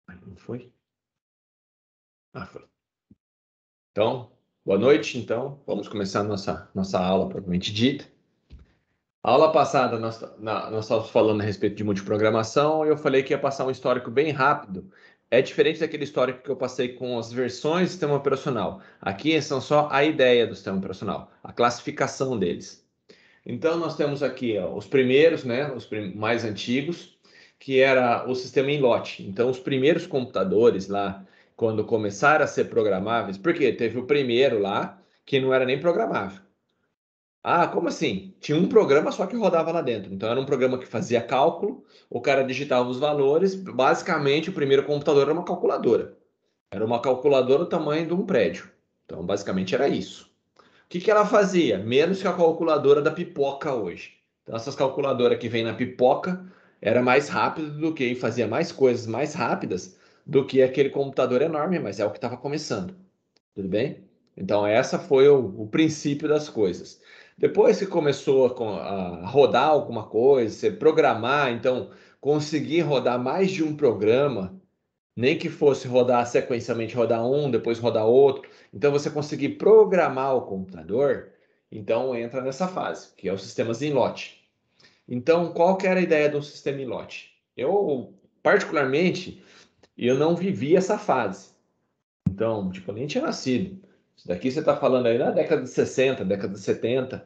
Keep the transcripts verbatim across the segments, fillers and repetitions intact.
Não foi? Ah, foi. Então, boa noite. Então, vamos começar a nossa, nossa aula propriamente dita. A aula passada, nós, na, nós estávamos falando a respeito de multiprogramação e eu falei que ia passar um histórico bem rápido. É diferente daquele histórico que eu passei com as versões do sistema operacional. Aqui são só a ideia do sistema operacional, a classificação deles. Então, nós temos aqui ó, os primeiros, né, os prim mais antigos, que era o sistema em lote. Então, os primeiros computadores lá, quando começaram a ser programáveis, porque teve o primeiro lá, que não era nem programável. Ah, como assim? Tinha um programa só que rodava lá dentro. Então, era um programa que fazia cálculo, o cara digitava os valores. Basicamente, o primeiro computador era uma calculadora. Era uma calculadora do tamanho de um prédio. Então, basicamente, era isso. O que que ela fazia? Menos que a calculadora da pipoca hoje. Então, essas calculadoras que vem na pipoca era mais rápido do que, e fazia mais coisas mais rápidas do que aquele computador enorme, mas é o que estava começando. Tudo bem? Então, essa foi o, o princípio das coisas. Depois que começou a, a rodar alguma coisa, você programar, então, conseguir rodar mais de um programa, nem que fosse rodar sequencialmente, rodar um, depois rodar outro. Então, você conseguir programar o computador, então entra nessa fase, que é os sistemas em lote. Então, qual que era a ideia do sistema em lote? Eu, particularmente, eu não vivi essa fase. Então, tipo, eu nem tinha nascido. Isso daqui você está falando aí na década de sessenta, década de setenta,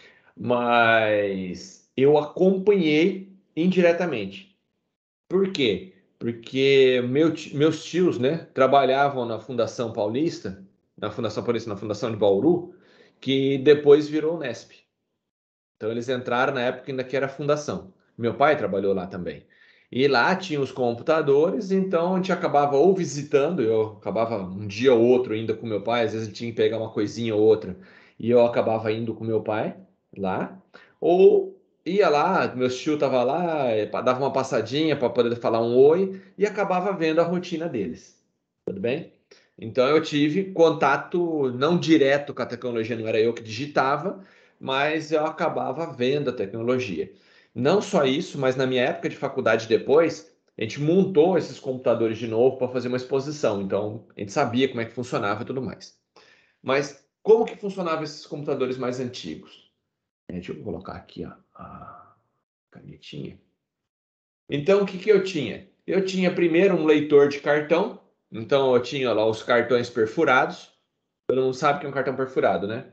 mas eu acompanhei indiretamente. Por quê? Porque meu, meus tios, né, trabalhavam na Fundação Paulista, na Fundação Paulista, na Fundação de Bauru, que depois virou Unesp. Então eles entraram na época ainda que era fundação. Meu pai trabalhou lá também. E lá tinha os computadores, então a gente acabava ou visitando, eu acabava um dia ou outro indo com meu pai, às vezes ele tinha que pegar uma coisinha ou outra, e eu acabava indo com meu pai lá, ou ia lá, meu tio estava lá, eh, dava uma passadinha para poder falar um oi e acabava vendo a rotina deles. Tudo bem? Então eu tive contato não direto com a tecnologia, não era eu que digitava, mas eu acabava vendo a tecnologia. Não só isso, mas na minha época de faculdade depois, a gente montou esses computadores de novo para fazer uma exposição. Então, a gente sabia como é que funcionava e tudo mais. Mas como que funcionavam esses computadores mais antigos? Deixa eu colocar aqui ó, a canetinha. Então, o que que eu tinha? Eu tinha primeiro um leitor de cartão. Então, eu tinha lá os cartões perfurados. Todo mundo sabe que é um cartão perfurado, né?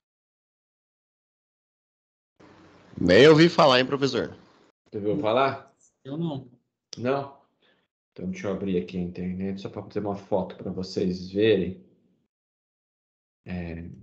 Nem ouvi falar, hein, professor? Você ouviu falar? Eu não. Não? Então, deixa eu abrir aqui a internet só para fazer uma foto para vocês verem. É...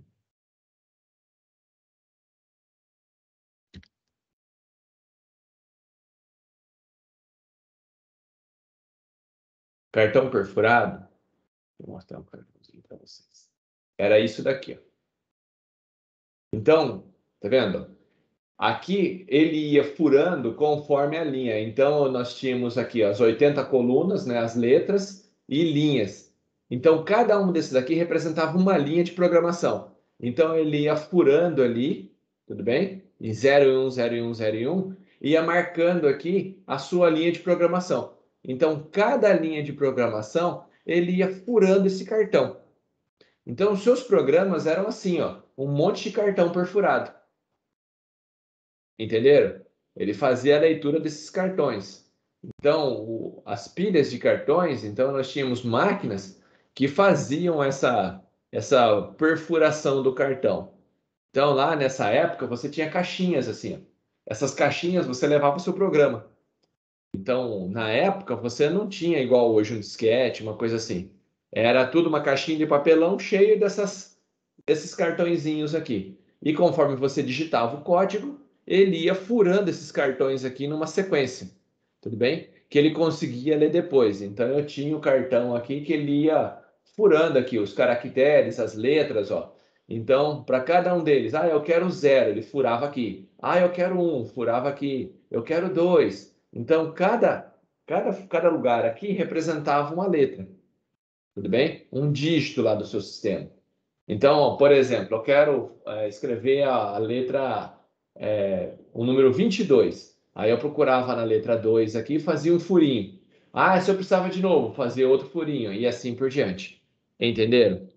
Cartão perfurado. Vou mostrar um cartãozinho para vocês. Era isso daqui, ó. Então, tá vendo? Aqui ele ia furando conforme a linha. Então, nós tínhamos aqui ó, as oitenta colunas, né, as letras e linhas. Então, cada um desses aqui representava uma linha de programação. Então, ele ia furando ali, tudo bem? Em zero e um, zero e um, zero e um, ia marcando aqui a sua linha de programação. Então, cada linha de programação, ele ia furando esse cartão. Então, os seus programas eram assim, ó, um monte de cartão perfurado. Entenderam? Ele fazia a leitura desses cartões. Então, o, as pilhas de cartões, então nós tínhamos máquinas que faziam essa, essa perfuração do cartão. Então, lá nessa época, você tinha caixinhas assim. Ó. Essas caixinhas você levava o seu programa. Então, na época, você não tinha igual hoje um disquete, uma coisa assim. Era tudo uma caixinha de papelão cheia dessas, desses cartõezinhos aqui. E conforme você digitava o código, ele ia furando esses cartões aqui numa sequência. Tudo bem? Que ele conseguia ler depois. Então, eu tinha o cartão aqui que ele ia furando aqui os caracteres, as letras, ó. Então, para cada um deles, ah, eu quero zero, ele furava aqui. Ah, eu quero um, furava aqui. Eu quero dois. Então, cada, cada, cada lugar aqui representava uma letra. Tudo bem? Um dígito lá do seu sistema. Então, por exemplo, eu quero é, escrever a, a letra, é, o número vinte e dois. Aí eu procurava na letra dois aqui e fazia um furinho. Ah, se eu precisava de novo, fazer outro furinho e assim por diante. Entenderam?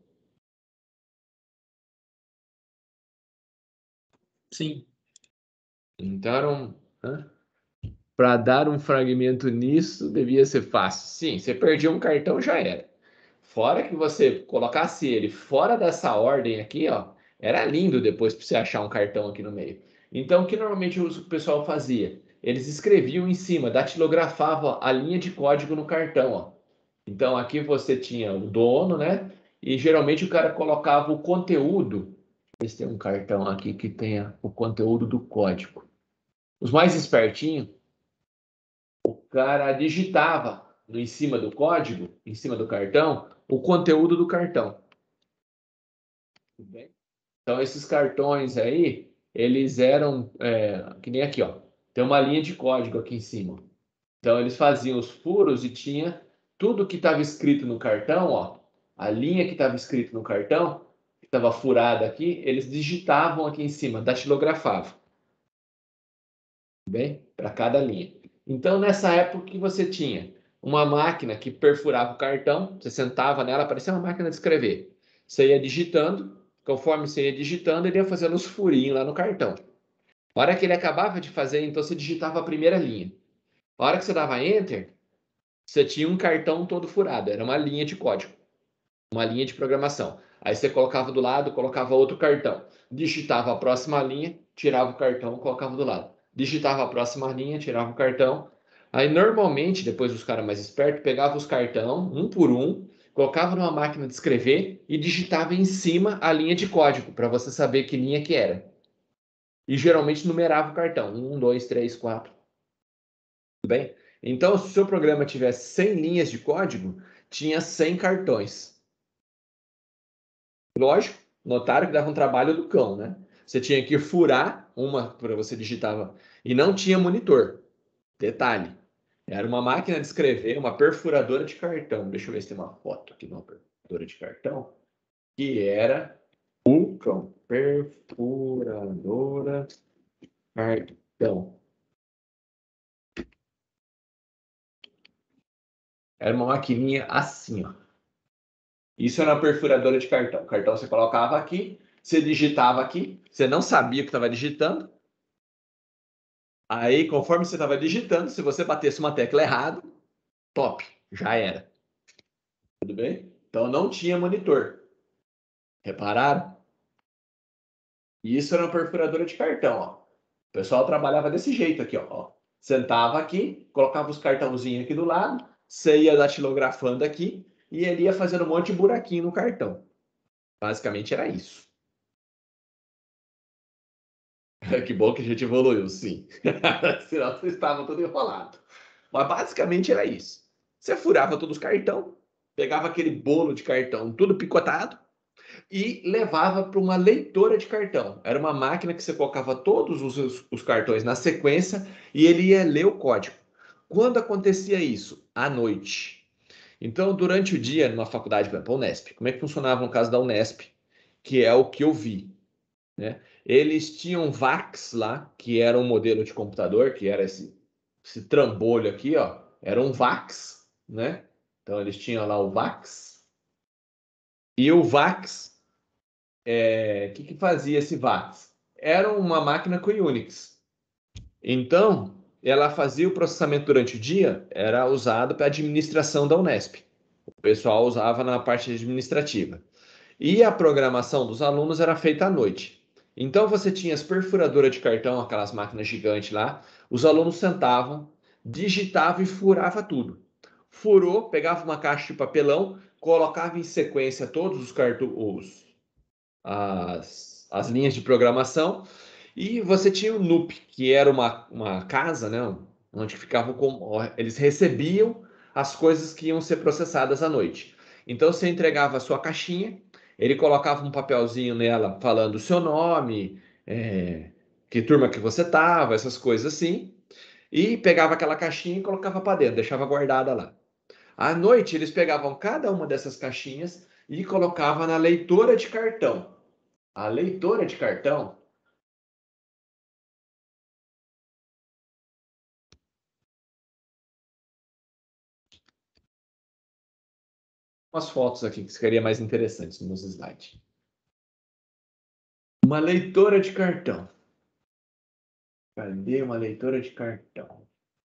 Sim. Então, para dar um fragmento nisso, devia ser fácil. Sim, você perdia um cartão, já era. Fora que você colocasse ele fora dessa ordem aqui, ó, era lindo depois para você achar um cartão aqui no meio. Então, o que normalmente o pessoal fazia? Eles escreviam em cima, datilografavam a linha de código no cartão, ó. Então, aqui você tinha o dono, né? E geralmente o cara colocava o conteúdo. Deixa eu ver se tem um cartão aqui que tenha o conteúdo do código. Os mais espertinhos, o cara digitava no, em cima do código, em cima do cartão, o conteúdo do cartão. Tudo bem? Então, esses cartões aí, eles eram, é, que nem aqui, ó. Tem uma linha de código aqui em cima. Então, eles faziam os furos e tinha tudo que estava escrito no cartão, ó. A linha que estava escrito no cartão, que estava furada aqui, eles digitavam aqui em cima, datilografavam. Tudo bem? Para cada linha. Então, nessa época que você tinha uma máquina que perfurava o cartão, você sentava nela, parecia uma máquina de escrever. Você ia digitando, conforme você ia digitando, ele ia fazendo os furinhos lá no cartão. A hora que ele acabava de fazer, então você digitava a primeira linha. A hora que você dava Enter, você tinha um cartão todo furado, era uma linha de código, uma linha de programação. Aí você colocava do lado, colocava outro cartão. Digitava a próxima linha, tirava o cartão, colocava do lado. Digitava a próxima linha, tirava o cartão. Aí normalmente, depois os caras mais espertos, pegavam os cartão, um por um, colocava numa máquina de escrever e digitava em cima a linha de código, para você saber que linha que era. E geralmente numerava o cartão. Um, dois, três, quatro. Tudo bem? Então, se o seu programa tivesse cem linhas de código, tinha cem cartões. Lógico, notaram que dava um trabalho do cão, né? Você tinha que furar uma para você digitava e não tinha monitor. Detalhe, era uma máquina de escrever, uma perfuradora de cartão. Deixa eu ver se tem uma foto aqui de uma perfuradora de cartão, que era o cão. Perfuradora cartão. Era uma maquininha assim, ó. Isso era uma perfuradora de cartão. O cartão você colocava aqui, você digitava aqui, você não sabia o que estava digitando. Aí, conforme você estava digitando, se você batesse uma tecla errada, top, já era. Tudo bem? Então não tinha monitor. Repararam? E isso era uma perfuradora de cartão, ó. O pessoal trabalhava desse jeito aqui, ó. Sentava aqui, colocava os cartãozinhos aqui do lado, você ia datilografando aqui e ele ia fazendo um monte de buraquinho no cartão. Basicamente era isso. Que bom que a gente evoluiu, sim. Senão vocês estavam tudo enrolado. Mas basicamente era isso. Você furava todos os cartões, pegava aquele bolo de cartão tudo picotado e levava para uma leitora de cartão. Era uma máquina que você colocava todos os, os, os cartões na sequência e ele ia ler o código. Quando acontecia isso? À noite. Então, durante o dia, numa faculdade, por exemplo, a Unesp, como é que funcionava no caso da Unesp? Que é o que eu vi, né? Eles tinham VAX lá, que era um modelo de computador, que era esse, esse trambolho aqui, ó, era um VAX, né? Então eles tinham lá o VAX. E o VAX, é, o que, que fazia esse VAX? Era uma máquina com Unix. Então, ela fazia o processamento durante o dia, era usado para a administração da Unesp. O pessoal usava na parte administrativa. E a programação dos alunos era feita à noite. Então você tinha as perfuradoras de cartão, aquelas máquinas gigantes lá, os alunos sentavam, digitavam e furava tudo. Furou, pegava uma caixa de papelão, colocava em sequência todos os cartões, as, as linhas de programação, e você tinha o N U P, que era uma, uma casa, né, onde ficavam com, eles recebiam as coisas que iam ser processadas à noite. Então você entregava a sua caixinha, ele colocava um papelzinho nela falando o seu nome, é, que turma que você estava, essas coisas assim, e pegava aquela caixinha e colocava para dentro, deixava guardada lá. À noite eles pegavam cada uma dessas caixinhas e colocavam na leitora de cartão. A leitora de cartão umas fotos aqui que ficaria mais interessantes nos slides. Uma leitora de cartão. Cadê uma leitora de cartão?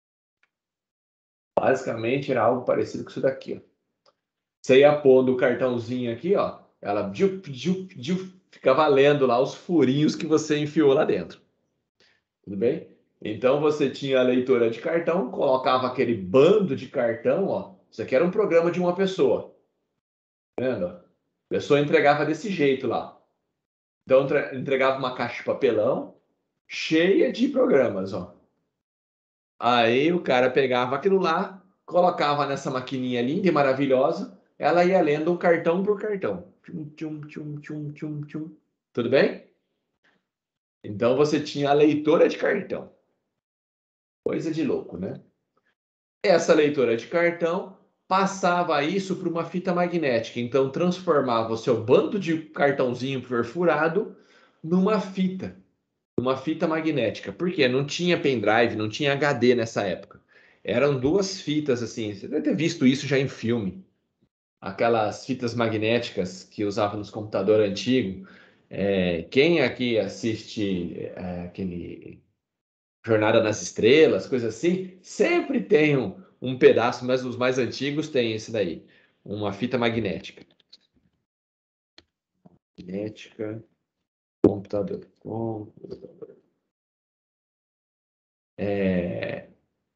Basicamente era algo parecido com isso daqui, ó. Você ia pondo o cartãozinho aqui, ó. Ela diu, diu, diu, ficava lendo lá os furinhos que você enfiou lá dentro. Tudo bem? Então você tinha a leitora de cartão, colocava aquele bando de cartão, ó. Isso aqui era um programa de uma pessoa. Tá vendo? A pessoa entregava desse jeito lá. Então entregava uma caixa de papelão cheia de programas, ó. Aí o cara pegava aquilo lá, colocava nessa maquininha linda e maravilhosa, ela ia lendo um cartão por cartão. Tchum, tchum, tchum, tchum, tchum, tchum. Tudo bem? Então você tinha a leitora de cartão. Coisa de louco, né? Essa leitora de cartão passava isso para uma fita magnética. Então transformava o seu bando de cartãozinho perfurado numa fita. Uma fita magnética. Por quê? Não tinha pendrive, não tinha H D nessa época. Eram duas fitas assim. Você deve ter visto isso já em filme. Aquelas fitas magnéticas que usava nos computadores antigos. É, quem aqui assiste é, aquele Jornada nas Estrelas, coisa assim, sempre tem um, um pedaço, mas os mais antigos têm esse daí. Uma fita magnética. Magnética, computador. computador. É...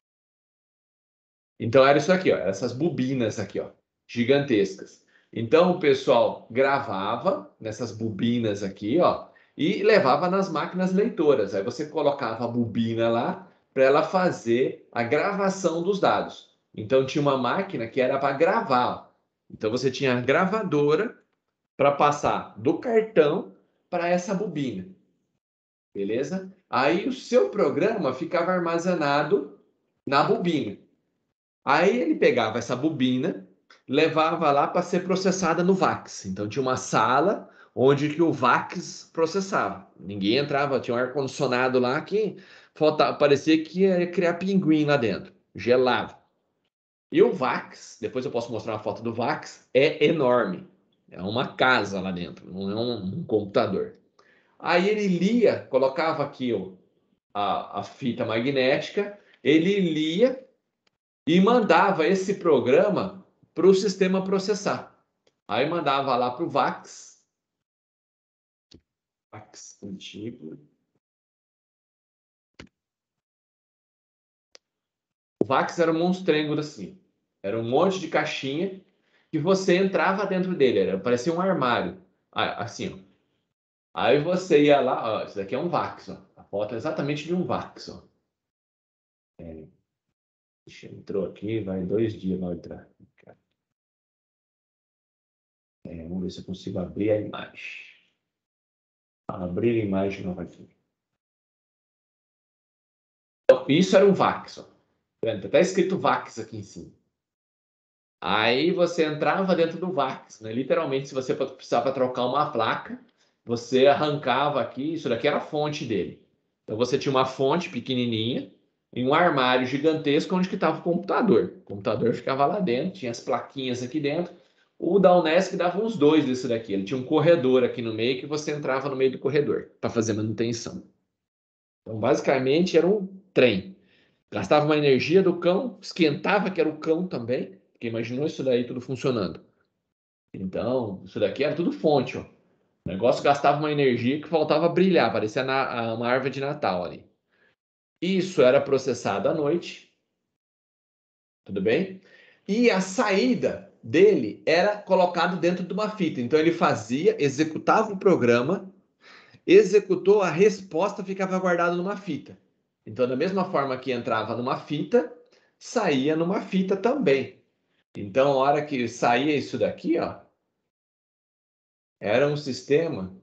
Então era isso aqui, ó, essas bobinas aqui, ó, gigantescas. Então o pessoal gravava nessas bobinas aqui, ó, e levava nas máquinas leitoras. Aí você colocava a bobina lá para ela fazer a gravação dos dados. Então tinha uma máquina que era para gravar. Então você tinha a gravadora para passar do cartão para essa bobina. Beleza? Aí o seu programa ficava armazenado na bobina. Aí ele pegava essa bobina, levava lá para ser processada no VAX. Então tinha uma sala onde que o VAX processava. Ninguém entrava, tinha um ar-condicionado lá que faltava, parecia que ia criar pinguim lá dentro, gelado. E o VAX, depois eu posso mostrar uma foto do VAX, é enorme. É uma casa lá dentro, não é um, um computador. Aí ele lia, colocava aqui ó, a, a fita magnética, ele lia e mandava esse programa para o sistema processar. Aí mandava lá para o VAX. VAX antigo. O VAX era um monstrengo assim. Era um monte de caixinha que você entrava dentro dele. Era, parecia um armário. Assim, ó. Aí você ia lá, ó, isso daqui é um VAX, ó. A foto é exatamente de um VAX, ó. É, entrou aqui, vai dois dias vai entrar. É, vamos ver se eu consigo abrir a imagem. Abrir a imagem novamente. Então, isso era um VAX, ó. Está escrito VAX aqui em cima. Aí você entrava dentro do VAX, né? Literalmente, se você precisava trocar uma placa, você arrancava aqui, isso daqui era a fonte dele. Então você tinha uma fonte pequenininha em um armário gigantesco onde que estava o computador. O computador ficava lá dentro, tinha as plaquinhas aqui dentro. O da Unesc dava uns dois desse daqui. Ele tinha um corredor aqui no meio que você entrava no meio do corredor para fazer manutenção. Então, basicamente, era um trem. Gastava uma energia do cão, esquentava que era o cão também, porque imaginou isso daí tudo funcionando. Então, isso daqui era tudo fonte, ó. O negócio gastava uma energia que faltava brilhar, parecia na, uma árvore de Natal ali. Isso era processado à noite, tudo bem? E a saída dele era colocado dentro de uma fita. Então ele fazia, executava o programa, executou, a resposta ficava guardada numa fita. Então, da mesma forma que entrava numa fita, saía numa fita também. Então, a hora que saía isso daqui, ó, era um sistema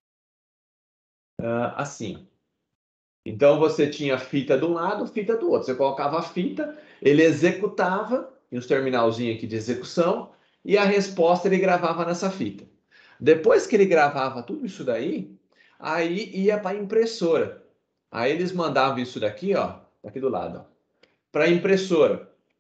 uh, assim. Então, você tinha fita de um lado, fita do outro. Você colocava a fita, ele executava, e os terminalzinhos aqui de execução, e a resposta ele gravava nessa fita. Depois que ele gravava tudo isso daí, aí ia para a impressora. Aí eles mandavam isso daqui, ó, aqui do lado, para a impressora.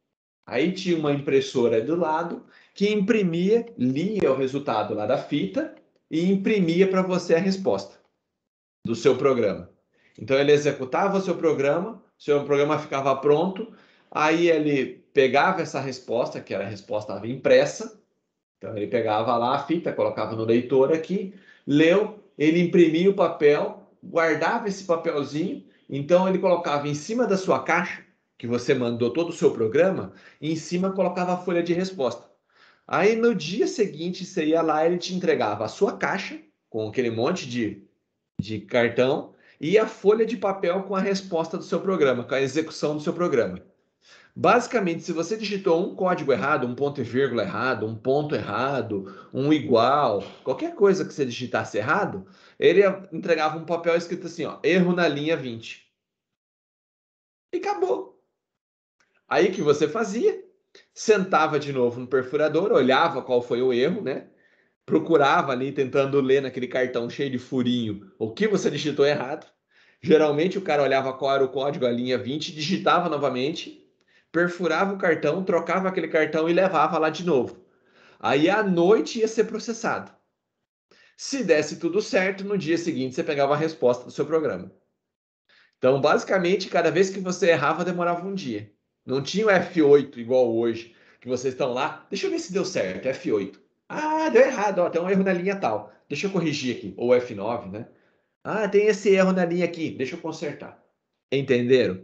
Aí tinha uma impressora do lado que imprimia, lia o resultado lá da fita e imprimia para você a resposta do seu programa. Então ele executava o seu programa, o seu programa ficava pronto, aí ele pegava essa resposta, que era a resposta estava impressa, então ele pegava lá a fita, colocava no leitor aqui, leu, ele imprimia o papel, guardava esse papelzinho, então ele colocava em cima da sua caixa, que você mandou todo o seu programa, e em cima colocava a folha de resposta. Aí no dia seguinte você ia lá, ele te entregava a sua caixa, com aquele monte de, de cartão, e a folha de papel com a resposta do seu programa, com a execução do seu programa. Basicamente, se você digitou um código errado, um ponto e vírgula errado, um ponto errado, um igual, qualquer coisa que você digitasse errado, ele entregava um papel escrito assim, ó, erro na linha vinte. E acabou. Aí o que você fazia? Sentava de novo no perfurador, olhava qual foi o erro, né? Procurava ali, tentando ler naquele cartão cheio de furinho o que você digitou errado. Geralmente o cara olhava qual era o código, a linha vinte, digitava novamente, perfurava o cartão, trocava aquele cartão e levava lá de novo. Aí à noite ia ser processado. Se desse tudo certo, no dia seguinte você pegava a resposta do seu programa. Então, basicamente, cada vez que você errava, demorava um dia. Não tinha o F oito igual hoje, que vocês estão lá. Deixa eu ver se deu certo, F oito. Ah, deu errado, ó, tem um erro na linha tal. Deixa eu corrigir aqui. Ou F nove, né? Ah, tem esse erro na linha aqui, deixa eu consertar. Entenderam?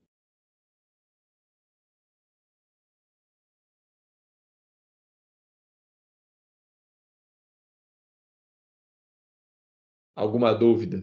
Alguma dúvida?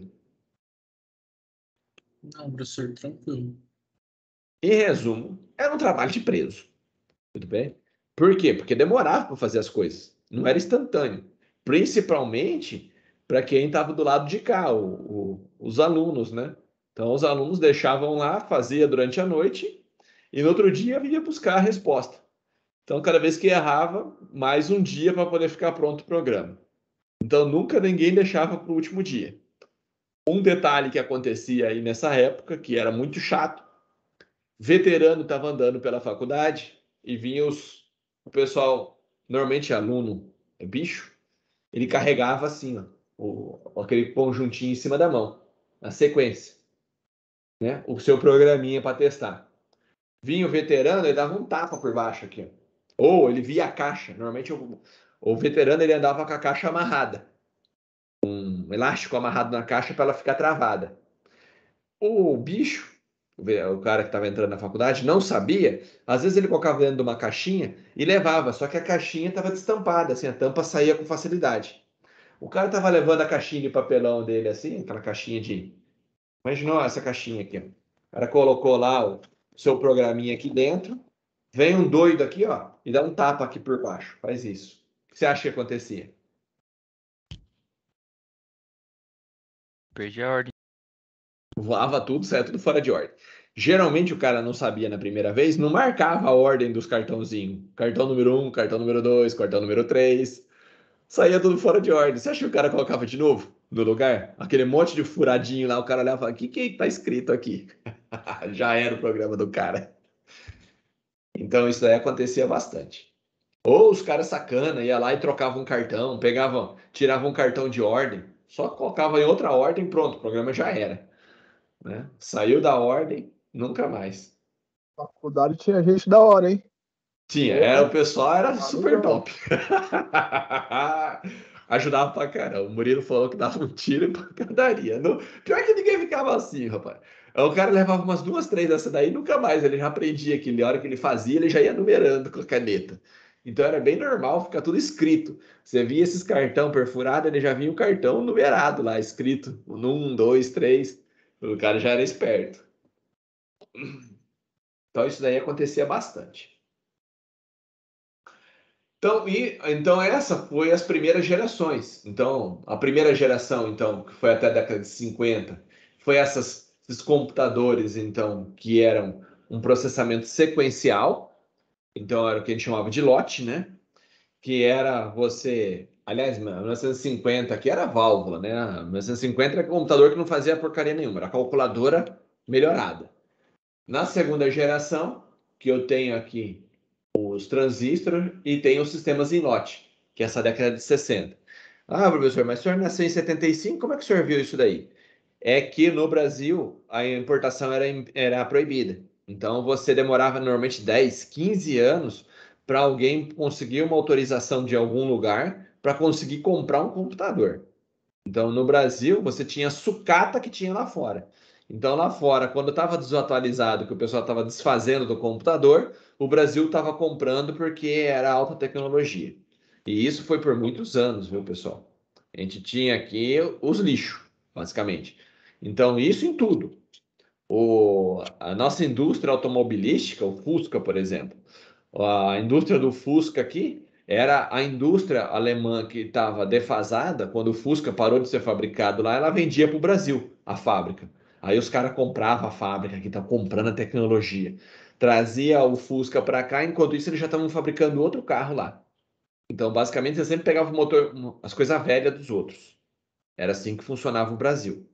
Não, professor, tranquilo. Em resumo, era um trabalho de preso. Tudo bem? Por quê? Porque demorava para fazer as coisas. Não era instantâneo. Principalmente para quem estava do lado de cá, o, o, os alunos, né? Então, os alunos deixavam lá, fazia durante a noite e no outro dia vinha buscar a resposta. Então, cada vez que errava, mais um dia para poder ficar pronto o programa. Então, nunca ninguém deixava para o último dia. Um detalhe que acontecia aí nessa época, que era muito chato, veterano estava andando pela faculdade e vinha os, o pessoal, normalmente aluno, é bicho, ele carregava assim, ó, o, aquele conjuntinho em cima da mão, na sequência, né? O seu programinha para testar. Vinha o veterano, ele dava um tapa por baixo aqui, ó. Ou ele via a caixa. Normalmente o, o veterano ele andava com a caixa amarrada, um elástico amarrado na caixa para ela ficar travada. O bicho, o cara que estava entrando na faculdade, não sabia. Às vezes ele colocava dentro de uma caixinha e levava, só que a caixinha estava destampada, assim, a tampa saía com facilidade. O cara estava levando a caixinha de papelão dele, assim, aquela caixinha de. Imaginou essa caixinha aqui, ó. O cara colocou lá o seu programinha aqui dentro. Vem um doido aqui, ó, e dá um tapa aqui por baixo. Faz isso. O que você acha que acontecia? Perdi a ordem. Voava tudo, saia tudo fora de ordem. Geralmente o cara não sabia na primeira vez, não marcava a ordem dos cartãozinhos. Cartão número um, cartão número dois, cartão número três. Saía tudo fora de ordem. Você acha que o cara colocava de novo no lugar? Aquele monte de furadinho lá, o cara olhava e falava, o que que tá escrito aqui? Já era o programa do cara. Então isso daí acontecia bastante. Ou os caras sacana, ia lá e trocavam um cartão, pegavam, tiravam um cartão de ordem, só colocava em outra ordem, pronto, o programa já era. Né? Saiu da ordem, nunca mais. Na faculdade tinha gente da hora, hein? Tinha, era, o pessoal era super top. Ajudava pra caramba. O Murilo falou que dava um tiro em pancadaria. No... Pior que ninguém ficava assim, rapaz. O cara levava umas duas, três dessa daí, nunca mais. Ele já aprendia que na hora que ele fazia, ele já ia numerando com a caneta. Então era bem normal ficar tudo escrito. Você via esses cartão perfurado, ele já vinha o cartão numerado lá, escrito. Um, dois, três. O cara já era esperto. Então isso daí acontecia bastante. Então, e, então essa foi as primeiras gerações. Então, a primeira geração, então, que foi até a década de cinquenta, foi essas, esses computadores, então, que eram um processamento sequencial. Então, era o que a gente chamava de lote, né? Que era você... Aliás, mil novecentos e cinquenta aqui era válvula, né? mil novecentos e cinquenta era computador que não fazia porcaria nenhuma, era calculadora melhorada. Na segunda geração, que eu tenho aqui os transistores e tem os sistemas em lote, que é essa década de sessenta. Ah, professor, mas o senhor nasceu em setenta e cinco, como é que o senhor viu isso daí? É que no Brasil a importação era, era proibida. Então você demorava normalmente dez, quinze anos para alguém conseguir uma autorização de algum lugar para conseguir comprar um computador. Então no Brasil você tinha sucata que tinha lá fora. Então lá fora, quando estava desatualizado, que o pessoal estava desfazendo do computador, o Brasil estava comprando porque era alta tecnologia. E isso foi por muitos anos, viu, pessoal? A gente tinha aqui os lixos, basicamente. Então, isso em tudo. O, a nossa indústria automobilística, o Fusca, por exemplo, a indústria do Fusca aqui era a indústria alemã que estava defasada. Quando o Fusca parou de ser fabricado lá, ela vendia para o Brasil, a fábrica. Aí os caras compravam a fábrica que está comprando a tecnologia. Trazia o Fusca para cá, enquanto isso eles já estavam fabricando outro carro lá. Então, basicamente, você sempre pegava o motor, as coisas velhas dos outros. Era assim que funcionava o Brasil.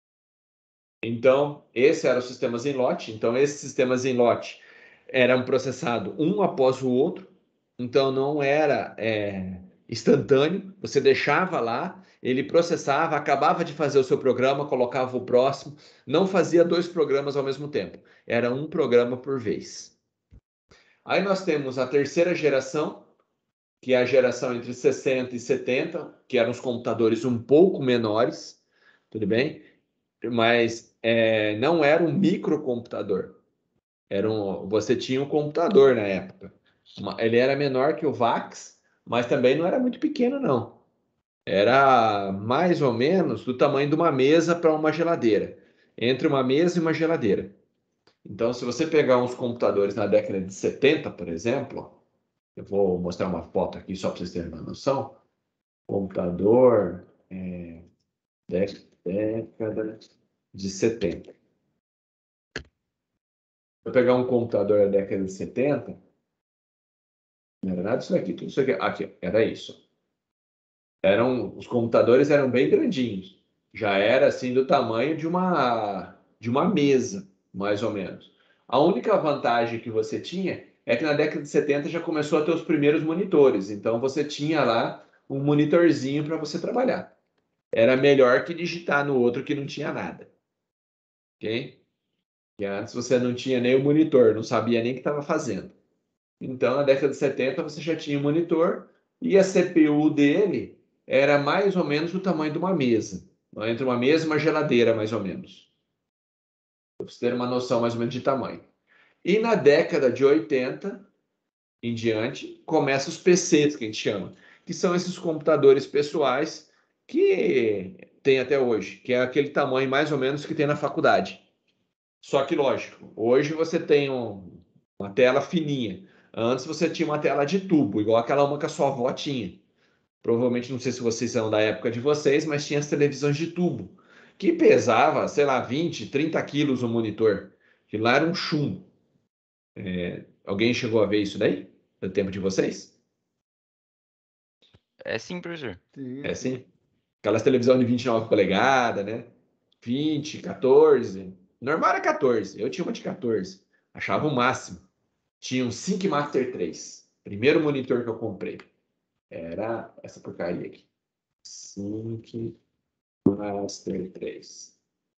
Então, esse eram os sistemas em lote. Então, esses sistemas em lote eram processados um após o outro. Então, não era é, instantâneo. Você deixava lá, ele processava, acabava de fazer o seu programa, colocava o próximo. Não fazia dois programas ao mesmo tempo. Era um programa por vez. Aí nós temos a terceira geração, que é a geração entre sessenta e setenta, que eram os computadores um pouco menores, tudo bem? Mas é, não era um microcomputador. Era um, você tinha um computador na época. Uma, ele era menor que o VAX, mas também não era muito pequeno, não. Era mais ou menos do tamanho de uma mesa para uma geladeira. Entre uma mesa e uma geladeira. Então, se você pegar uns computadores na década de setenta, por exemplo, eu vou mostrar uma foto aqui só para vocês terem uma noção. Computador, é, década de setenta. Vou pegar um computador da década de setenta, não era nada disso aqui, tudo isso aqui, aqui, era isso. Eram, os computadores eram bem grandinhos. Já era assim do tamanho de uma, de uma mesa, mais ou menos. A única vantagem que você tinha é que na década de setenta já começou a ter os primeiros monitores. Então você tinha lá um monitorzinho para você trabalhar. Era melhor que digitar no outro que não tinha nada. Ok? Que antes você não tinha nem o monitor, não sabia nem o que estava fazendo. Então, na década de setenta, você já tinha um monitor e a C P U dele era mais ou menos do tamanho de uma mesa. Entre uma mesa e uma geladeira, mais ou menos. Para você ter uma noção mais ou menos de tamanho. E na década de oitenta em diante, começam os P Cs, que a gente chama, que são esses computadores pessoais que tem até hoje, que é aquele tamanho mais ou menos que tem na faculdade. Só que, lógico, hoje você tem um, uma tela fininha. Antes você tinha uma tela de tubo, igual aquela uma que a sua avó tinha. Provavelmente, não sei se vocês são da época de vocês, mas tinha as televisões de tubo, que pesava, sei lá, vinte, trinta quilos o monitor. Que lá era um chumbo. É, alguém chegou a ver isso daí? No tempo de vocês? É sim, professor. Sim, É sim. assim? Aquelas televisão de vinte e nove polegadas, né? vinte, quatorze. Normal era quatorze. Eu tinha uma de quatorze. Achava o máximo. Tinha um Sync Master três. Primeiro monitor que eu comprei. Era essa porcaria aqui. Sync Master três.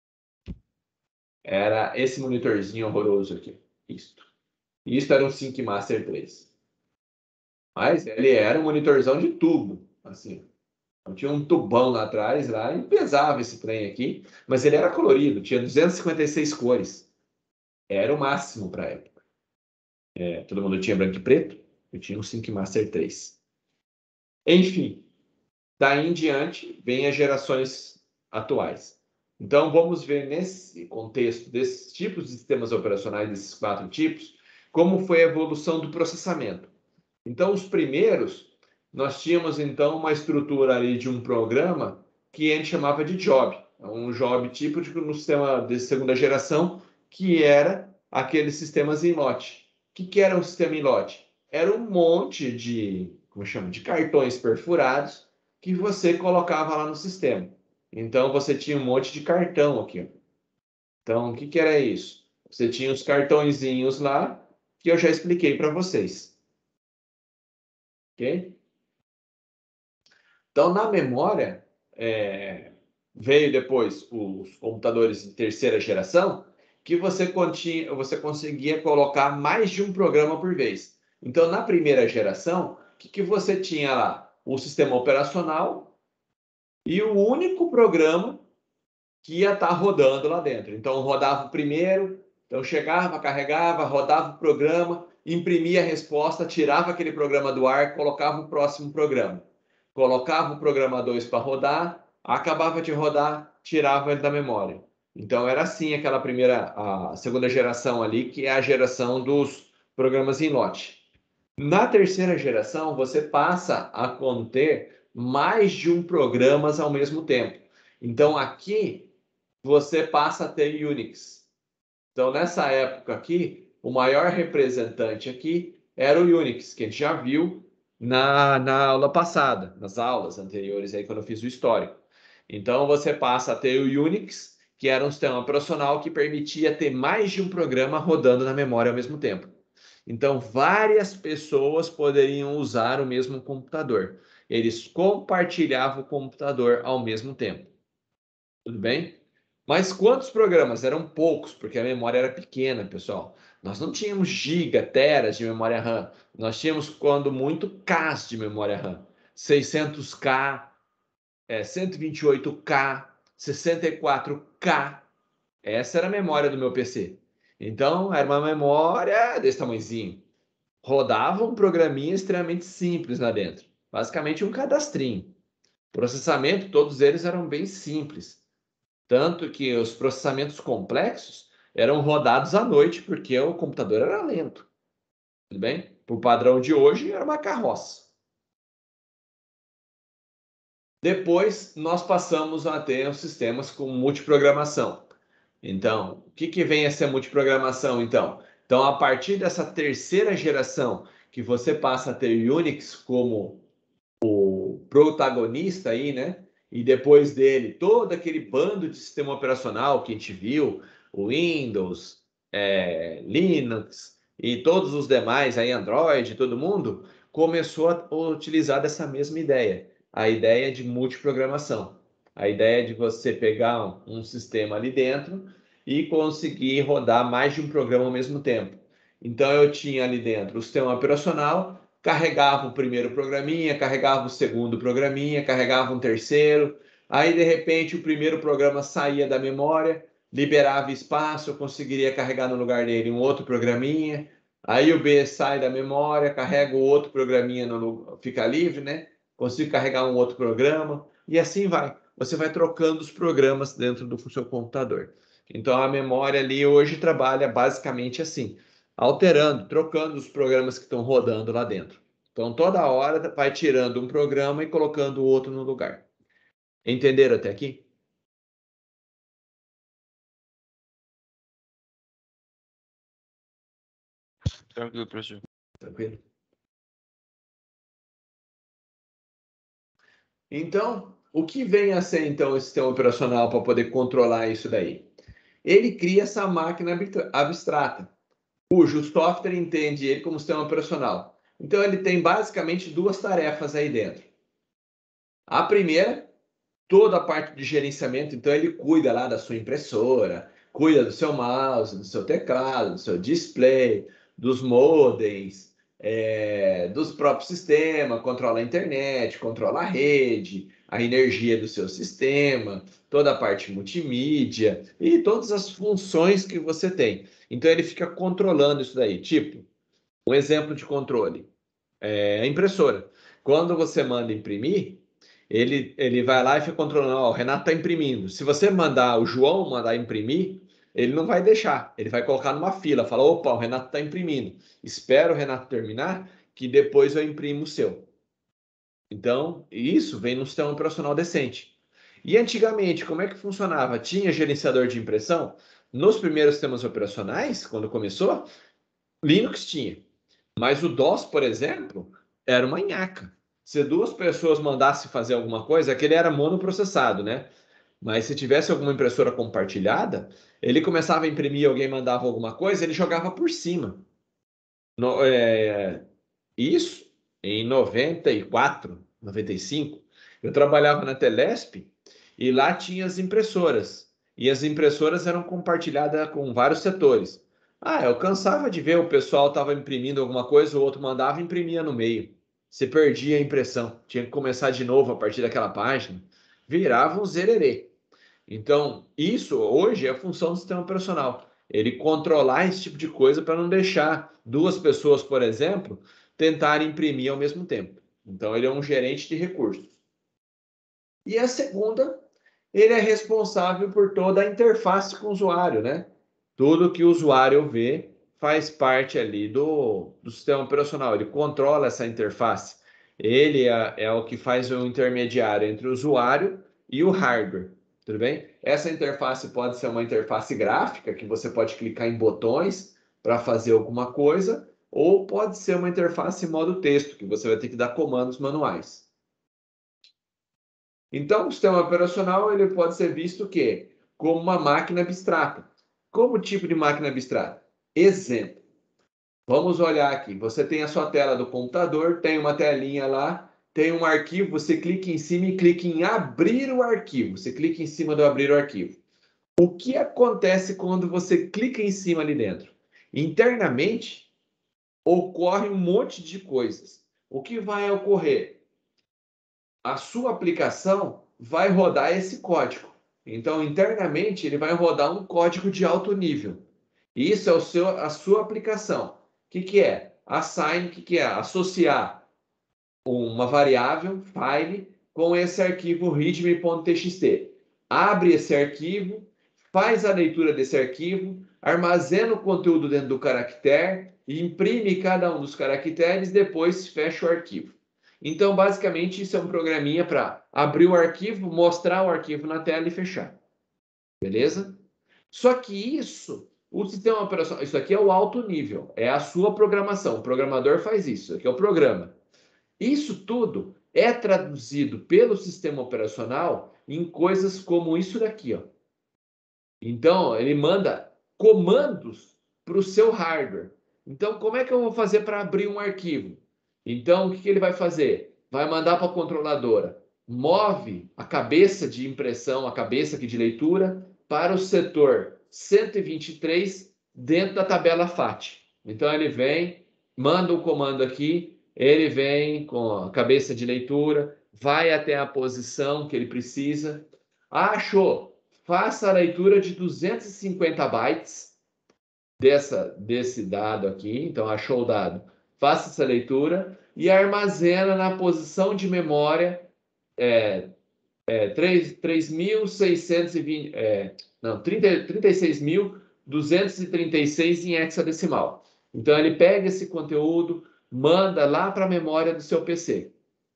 Era esse monitorzinho horroroso aqui. Isto. Isto era um Sync Master três. Mas ele era um monitorzão de tubo. Assim. Então, tinha um tubão lá atrás lá, e pesava esse trem aqui. Mas ele era colorido. Tinha duzentas e cinquenta e seis cores. Era o máximo para a época. É, todo mundo tinha branco e preto. Eu tinha um Sync Master três. Enfim. Daí em diante, vem as gerações atuais. Então, vamos ver nesse contexto desses tipos de sistemas operacionais, desses quatro tipos, como foi a evolução do processamento. Então, os primeiros, nós tínhamos, então, uma estrutura ali de um programa que a gente chamava de job. Um job típico no sistema de segunda geração, que era aqueles sistemas em lote. O que, que era um sistema em lote? Era um monte de, como chama, de cartões perfurados que você colocava lá no sistema. Então, você tinha um monte de cartão aqui. Então, o que, que era isso? Você tinha os cartõezinhos lá, que eu já expliquei para vocês. ok? Então, na memória, é, veio depois os computadores de terceira geração, que você, continha, você conseguia colocar mais de um programa por vez. Então, na primeira geração, o que, que você tinha lá? O sistema operacional e o único programa que ia estar rodando lá dentro. Então, rodava o primeiro, então chegava, carregava, rodava o programa, imprimia a resposta, tirava aquele programa do ar, colocava o próximo programa. Colocava o programa dois para rodar, acabava de rodar, tirava ele da memória. Então, era assim aquela primeira, a segunda geração ali, que é a geração dos programas em lote. Na terceira geração, você passa a conter mais de um programa ao mesmo tempo. Então, aqui, você passa a ter Unix. Então, nessa época aqui, o maior representante aqui era o Unix, que a gente já viu na, na aula passada, nas aulas anteriores, aí, quando eu fiz o histórico. Então, você passa a ter o Unix, que era um sistema operacional que permitia ter mais de um programa rodando na memória ao mesmo tempo. Então, várias pessoas poderiam usar o mesmo computador. Eles compartilhavam o computador ao mesmo tempo. Tudo bem? Mas quantos programas? Eram poucos, porque a memória era pequena, pessoal. Nós não tínhamos giga, teras de memória RAM. Nós tínhamos, quando muito, Ks de memória RAM. seiscentos K, é, cento e vinte e oito K, sessenta e quatro K. Essa era a memória do meu P C. Então, era uma memória desse tamanhozinho. Rodava um programinha extremamente simples lá dentro. Basicamente um cadastrinho. Processamento, todos eles eram bem simples. Tanto que os processamentos complexos eram rodados à noite, porque o computador era lento. Tudo bem? Para o padrão de hoje, era uma carroça. Depois, nós passamos a ter os sistemas com multiprogramação. Então, o que, que vem a ser multiprogramação, então? Então, a partir dessa terceira geração, que você passa a ter Unix como o protagonista aí, né? E depois dele, todo aquele bando de sistema operacional que a gente viu, o Windows, é, Linux e todos os demais, aí Android, todo mundo, começou a utilizar dessa mesma ideia, a ideia de multiprogramação. A ideia de você pegar um, um sistema ali dentro e conseguir rodar mais de um programa ao mesmo tempo. Então, eu tinha ali dentro o sistema operacional, carregava o primeiro programinha, carregava o segundo programinha, carregava um terceiro. Aí, de repente, o primeiro programa saía da memória, liberava espaço, eu conseguiria carregar no lugar dele um outro programinha. Aí o B sai da memória, carrega o outro programinha, no, fica livre, né? Consigo carregar um outro programa. E assim vai. Você vai trocando os programas dentro do seu computador. Então, a memória ali hoje trabalha basicamente assim, alterando, trocando os programas que estão rodando lá dentro. Então, toda hora vai tirando um programa e colocando o outro no lugar. Entenderam até aqui? Tranquilo, professor. Tranquilo? Então, o que vem a ser, então, esse sistema operacional para poder controlar isso daí? Ele cria essa máquina abstrata, cujo software entende ele como sistema operacional. Então, ele tem basicamente duas tarefas aí dentro. A primeira, toda a parte de gerenciamento, então ele cuida lá da sua impressora, cuida do seu mouse, do seu teclado, do seu display, dos modems, é, dos próprios sistemas, controla a internet, controla a rede, a energia do seu sistema, toda a parte multimídia e todas as funções que você tem. Então ele fica controlando isso daí. Tipo, um exemplo de controle é a impressora. Quando você manda imprimir, ele, ele vai lá e fica controlando, ó, o Renato está imprimindo. Se você mandar o João mandar imprimir, ele não vai deixar. Ele vai colocar numa fila, fala, opa, o Renato está imprimindo. Espera o Renato terminar, que depois eu imprimo o seu. Então, isso vem num sistema operacional decente. E antigamente, como é que funcionava? Tinha gerenciador de impressão? Nos primeiros sistemas operacionais, quando começou, Linux tinha. Mas o DOS, por exemplo, era uma nhaca. Se duas pessoas mandassem fazer alguma coisa, aquele era monoprocessado, né? Mas se tivesse alguma impressora compartilhada, ele começava a imprimir, alguém mandava alguma coisa, ele jogava por cima. No, é, isso em noventa e quatro, noventa e cinco, eu trabalhava na Telesp e lá tinha as impressoras. E as impressoras eram compartilhadas com vários setores. Ah, eu cansava de ver o pessoal estava imprimindo alguma coisa, o outro mandava e imprimia no meio. Você perdia a impressão, tinha que começar de novo a partir daquela página. Virava um zererê. Então, isso hoje é a função do sistema operacional. Ele controlar esse tipo de coisa para não deixar duas pessoas, por exemplo, tentarem imprimir ao mesmo tempo. Então, ele é um gerente de recursos. E a segunda, ele é responsável por toda a interface com o usuário, né? Tudo que o usuário vê faz parte ali do, do sistema operacional. Ele controla essa interface. Ele é, é o que faz o intermediário entre o usuário e o hardware. Tudo bem? Essa interface pode ser uma interface gráfica, que você pode clicar em botões para fazer alguma coisa, ou pode ser uma interface em modo texto, que você vai ter que dar comandos manuais. Então, o sistema operacional ele pode ser visto que como uma máquina abstrata. Como tipo de máquina abstrata? Exemplo. Vamos olhar aqui. Você tem a sua tela do computador, tem uma telinha lá, tem um arquivo, você clica em cima e clica em abrir o arquivo. Você clica em cima do abrir o arquivo. O que acontece quando você clica em cima ali dentro? Internamente, ocorre um monte de coisas. O que vai ocorrer? A sua aplicação vai rodar esse código. Então, internamente, ele vai rodar um código de alto nível. Isso é o seu, a sua aplicação. O que, que é? Assign, o que, que é? Associar uma variável, file, com esse arquivo readme.txt. Abre esse arquivo, faz a leitura desse arquivo, armazena o conteúdo dentro do caractere, imprime cada um dos caracteres, depois fecha o arquivo. Então, basicamente, isso é um programinha para abrir o arquivo, mostrar o arquivo na tela e fechar. Beleza? Só que isso, o sistema operacional, isso aqui é o alto nível, é a sua programação. O programador faz isso, isso aqui é o programa. Isso tudo é traduzido pelo sistema operacional em coisas como isso daqui, ó. Então, ele manda comandos para o seu hardware. Então, como é que eu vou fazer para abrir um arquivo? Então, o que, que ele vai fazer? Vai mandar para a controladora. Move a cabeça de impressão, a cabeça aqui de leitura, para o setor cento e vinte e três dentro da tabela F A T. Então, ele vem, manda um comando aqui, ele vem com a cabeça de leitura, vai até a posição que ele precisa. Ah, achou! Faça a leitura de duzentos e cinquenta bytes dessa, desse dado aqui. Então, achou o dado. Faça essa leitura e armazena na posição de memória é, é, três mil seiscentos e vinte, é, não, trinta e seis mil duzentos e trinta e seis em hexadecimal. Então, ele pega esse conteúdo, manda lá para a memória do seu P C.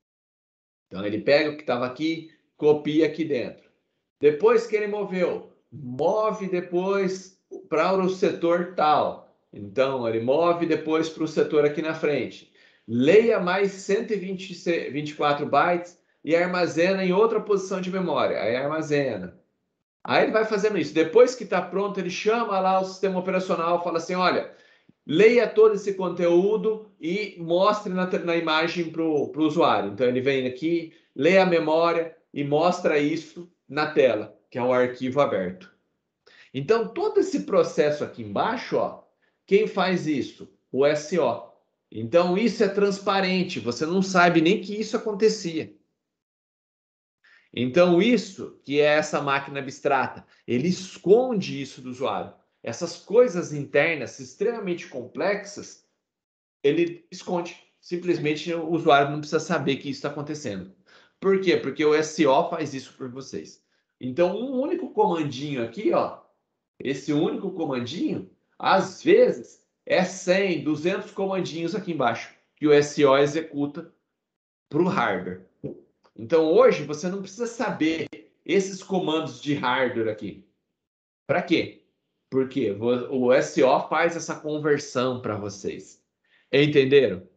Então, ele pega o que estava aqui, copia aqui dentro. Depois que ele moveu, move depois para o setor tal. Então, ele move depois para o setor aqui na frente. Leia mais cento e vinte, vinte e quatro bytes e armazena em outra posição de memória. Aí armazena. Aí ele vai fazendo isso. Depois que está pronto, ele chama lá o sistema operacional, fala assim, olha, leia todo esse conteúdo e mostre na, na imagem para o usuário. Então, ele vem aqui, lê a memória e mostra isso na tela, que é o arquivo aberto. Então, todo esse processo aqui embaixo, ó, quem faz isso? O S O. Então, isso é transparente, você não sabe nem que isso acontecia. Então, isso que é essa máquina abstrata, ele esconde isso do usuário. Essas coisas internas extremamente complexas, ele esconde. Simplesmente o usuário não precisa saber que isso está acontecendo. Por quê? Porque o S O faz isso por vocês. Então, um único comandinho aqui, ó, esse único comandinho, às vezes, é cem, duzentos comandinhos aqui embaixo, que o S O executa para o hardware. Então, hoje, você não precisa saber esses comandos de hardware aqui. Para quê? Porque o S O faz essa conversão para vocês. Entenderam?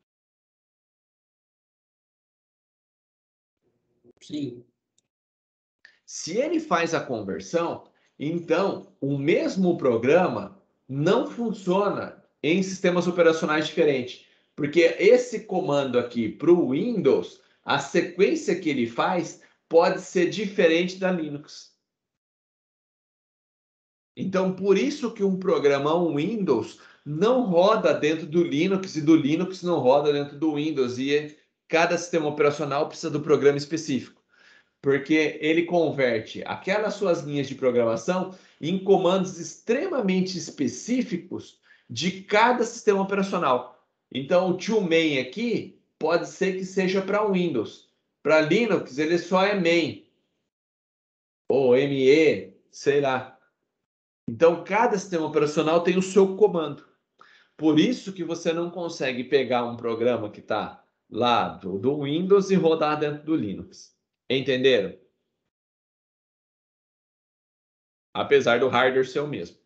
Sim. Se ele faz a conversão, então o mesmo programa não funciona em sistemas operacionais diferentes. Porque esse comando aqui para o Windows, a sequência que ele faz pode ser diferente da Linux. Então, por isso que um programa Windows não roda dentro do Linux e do Linux não roda dentro do Windows. E cada sistema operacional precisa do programa específico. Porque ele converte aquelas suas linhas de programação em comandos extremamente específicos de cada sistema operacional. Então, o toMain aqui pode ser que seja para Windows. Para Linux, ele só é main. Ou me, sei lá. Então, cada sistema operacional tem o seu comando. Por isso que você não consegue pegar um programa que está lá do, do Windows e rodar dentro do Linux. Entenderam? Apesar do hardware ser o mesmo.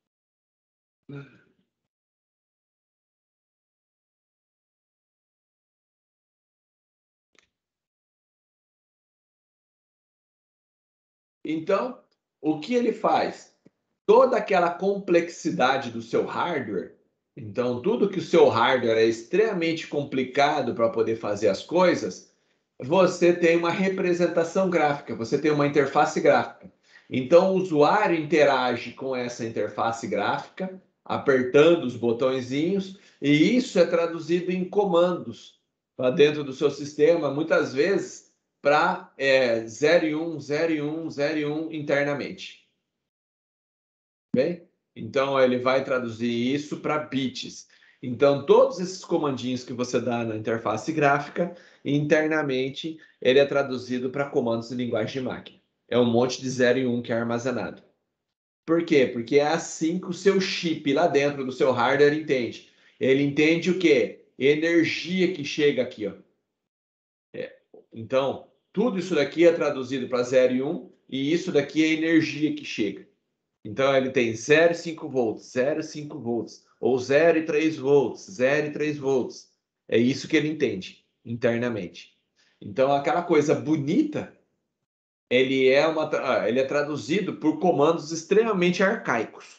Então, o que ele faz? Toda aquela complexidade do seu hardware, então tudo que o seu hardware é extremamente complicado para poder fazer as coisas, você tem uma representação gráfica, você tem uma interface gráfica. Então o usuário interage com essa interface gráfica, apertando os botõezinhos, e isso é traduzido em comandos para dentro do seu sistema, muitas vezes para é, zero e um, zero e um, zero e um internamente. Bem? Então, ele vai traduzir isso para bits. Então, todos esses comandinhos que você dá na interface gráfica, internamente, ele é traduzido para comandos de linguagem de máquina. É um monte de zero e um que é armazenado. Por quê? Porque é assim que o seu chip lá dentro do seu hardware entende. Ele entende o quê? Energia que chega aqui, ó. É. Então, tudo isso daqui é traduzido para zero e um, e isso daqui é energia que chega. Então, ele tem zero vírgula cinco volts, zero vírgula cinco volts, ou zero vírgula três volts, zero vírgula três volts. É isso que ele entende internamente. Então, aquela coisa bonita, ele é, uma, ele é traduzido por comandos extremamente arcaicos.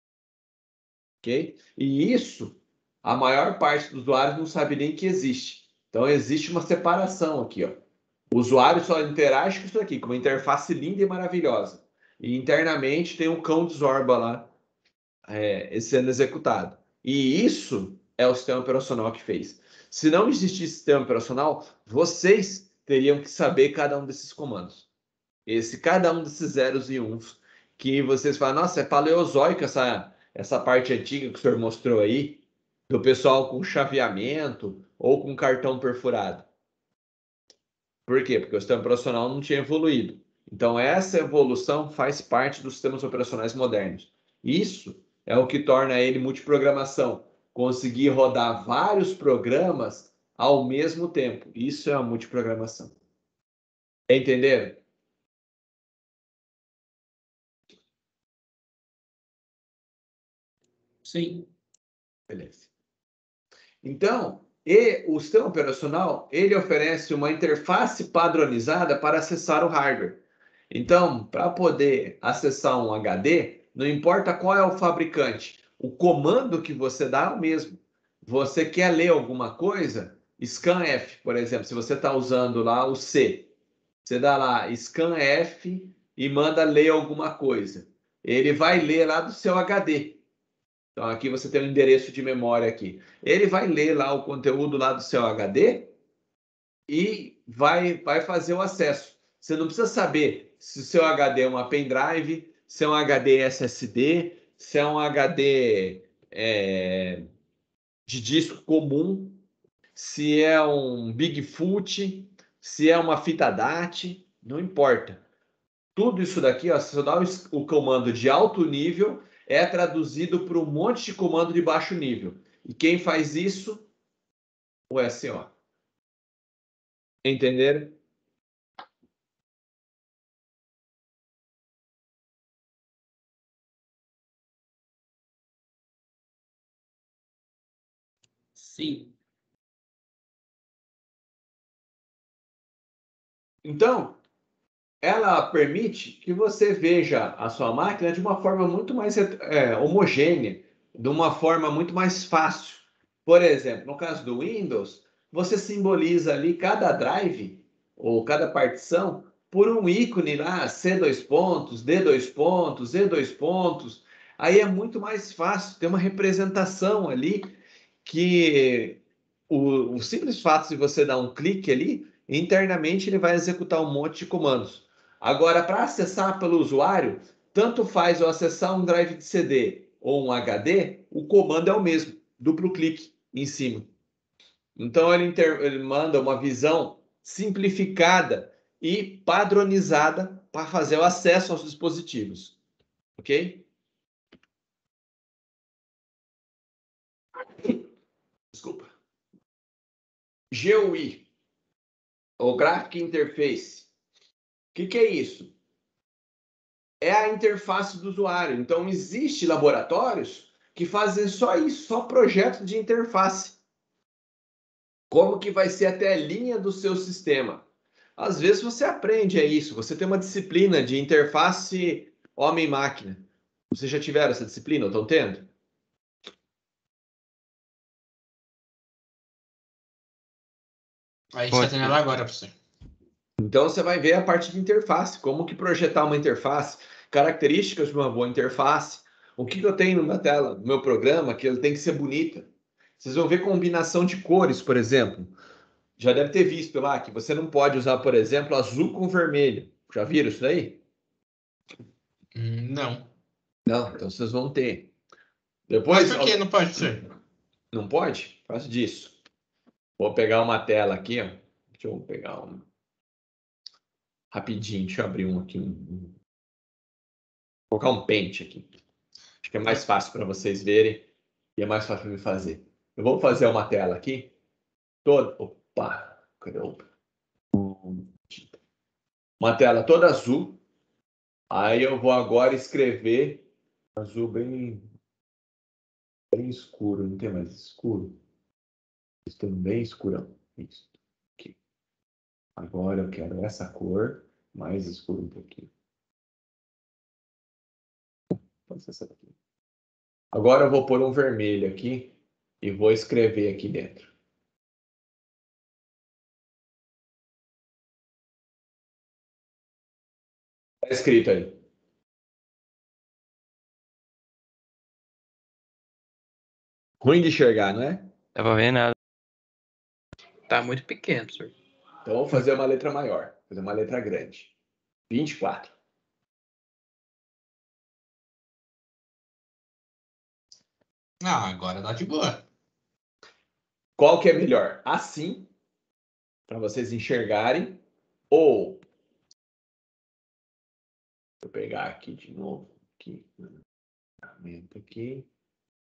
Ok? E isso, a maior parte dos usuários não sabe nem que existe. Então, existe uma separação aqui, ó. O usuário só interage com isso aqui, com uma interface linda e maravilhosa. E internamente tem um cão de Zorba lá é, sendo executado. E isso é o sistema operacional que fez. Se não existisse sistema operacional, vocês teriam que saber cada um desses comandos. Esse, cada um desses zeros e uns, que vocês falam, nossa, é paleozoico essa, essa parte antiga que o senhor mostrou aí, do pessoal com chaveamento ou com cartão perfurado. Por quê? Porque o sistema operacional não tinha evoluído. Então, essa evolução faz parte dos sistemas operacionais modernos. Isso é o que torna ele multiprogramação. Conseguir rodar vários programas ao mesmo tempo. Isso é a multiprogramação. Entenderam? Sim. Beleza. Então, e o sistema operacional, ele oferece uma interface padronizada para acessar o hardware. Então, para poder acessar um H D, não importa qual é o fabricante, o comando que você dá é o mesmo. Você quer ler alguma coisa? scanf, por exemplo, se você está usando lá o C, você dá lá scanf e manda ler alguma coisa. Ele vai ler lá do seu H D. Então, aqui você tem um endereço de memória aqui. Ele vai ler lá o conteúdo lá do seu H D e vai, vai fazer o acesso. Você não precisa saber se o seu H D é uma pendrive, se é um H D S S D, se é um H D é, de disco comum, se é um Bigfoot, se é uma fita D A T, não importa. Tudo isso daqui, ó, se você dá o comando de alto nível, é traduzido por um monte de comando de baixo nível. E quem faz isso? O S O. Entenderam? Sim. Então, ela permite que você veja a sua máquina de uma forma muito mais é, homogênea, de uma forma muito mais fácil. Por exemplo, no caso do Windows, você simboliza ali cada drive ou cada partição por um ícone lá, C dois pontos, D dois pontos, E dois pontos. Aí é muito mais fácil ter uma representação ali que o, o simples fato de você dar um clique ali, internamente ele vai executar um monte de comandos. Agora, para acessar pelo usuário, tanto faz eu acessar um drive de C D ou um H D, o comando é o mesmo, duplo clique em cima. Então ele, inter... ele manda uma visão simplificada e padronizada para fazer o acesso aos dispositivos. Ok? Desculpa. G U I, ou Graphic Interface. O que, que é isso? É a interface do usuário. Então, existem laboratórios que fazem só isso, só projeto de interface. Como que vai ser a telinha do seu sistema? Às vezes você aprende a isso. Você tem uma disciplina de interface homem-máquina. Vocês já tiveram essa disciplina ou estão tendo? A gente Pode tá tendo ela agora, professor. Então você vai ver a parte de interface, como que projetar uma interface, características de uma boa interface, o que, que eu tenho na tela, no meu programa, que ele tem que ser bonita. Vocês vão ver combinação de cores, por exemplo. Já deve ter visto lá que você não pode usar, por exemplo, azul com vermelho. Já viram isso daí? Hum, não. Não, então vocês vão ter. Mas Depois, por que não pode, professor? não pode? Faço disso. Vou pegar uma tela aqui, ó. Deixa eu pegar um. Rapidinho, deixa eu abrir um aqui. Um... Vou colocar um pente aqui. Acho que é mais fácil para vocês verem e é mais fácil para me fazer. Eu vou fazer uma tela aqui. Toda. Opa! Cadê o. Uma tela toda azul. Aí eu vou agora escrever azul bem, bem escuro. Não tem mais escuro? Estou bem escurão. Isso. Aqui. Agora eu quero essa cor mais escura um pouquinho. Pode ser essa daqui. Agora eu vou pôr um vermelho aqui e vou escrever aqui dentro. Está escrito aí. Ruim de enxergar, não é? Dá pra ver nada. Tá muito pequeno, professor. Então vou fazer uma letra maior, fazer uma letra grande. vinte e quatro. Ah, agora dá de boa. Qual que é melhor? Assim, para vocês enxergarem, ou vou pegar aqui de novo, aqui, aqui.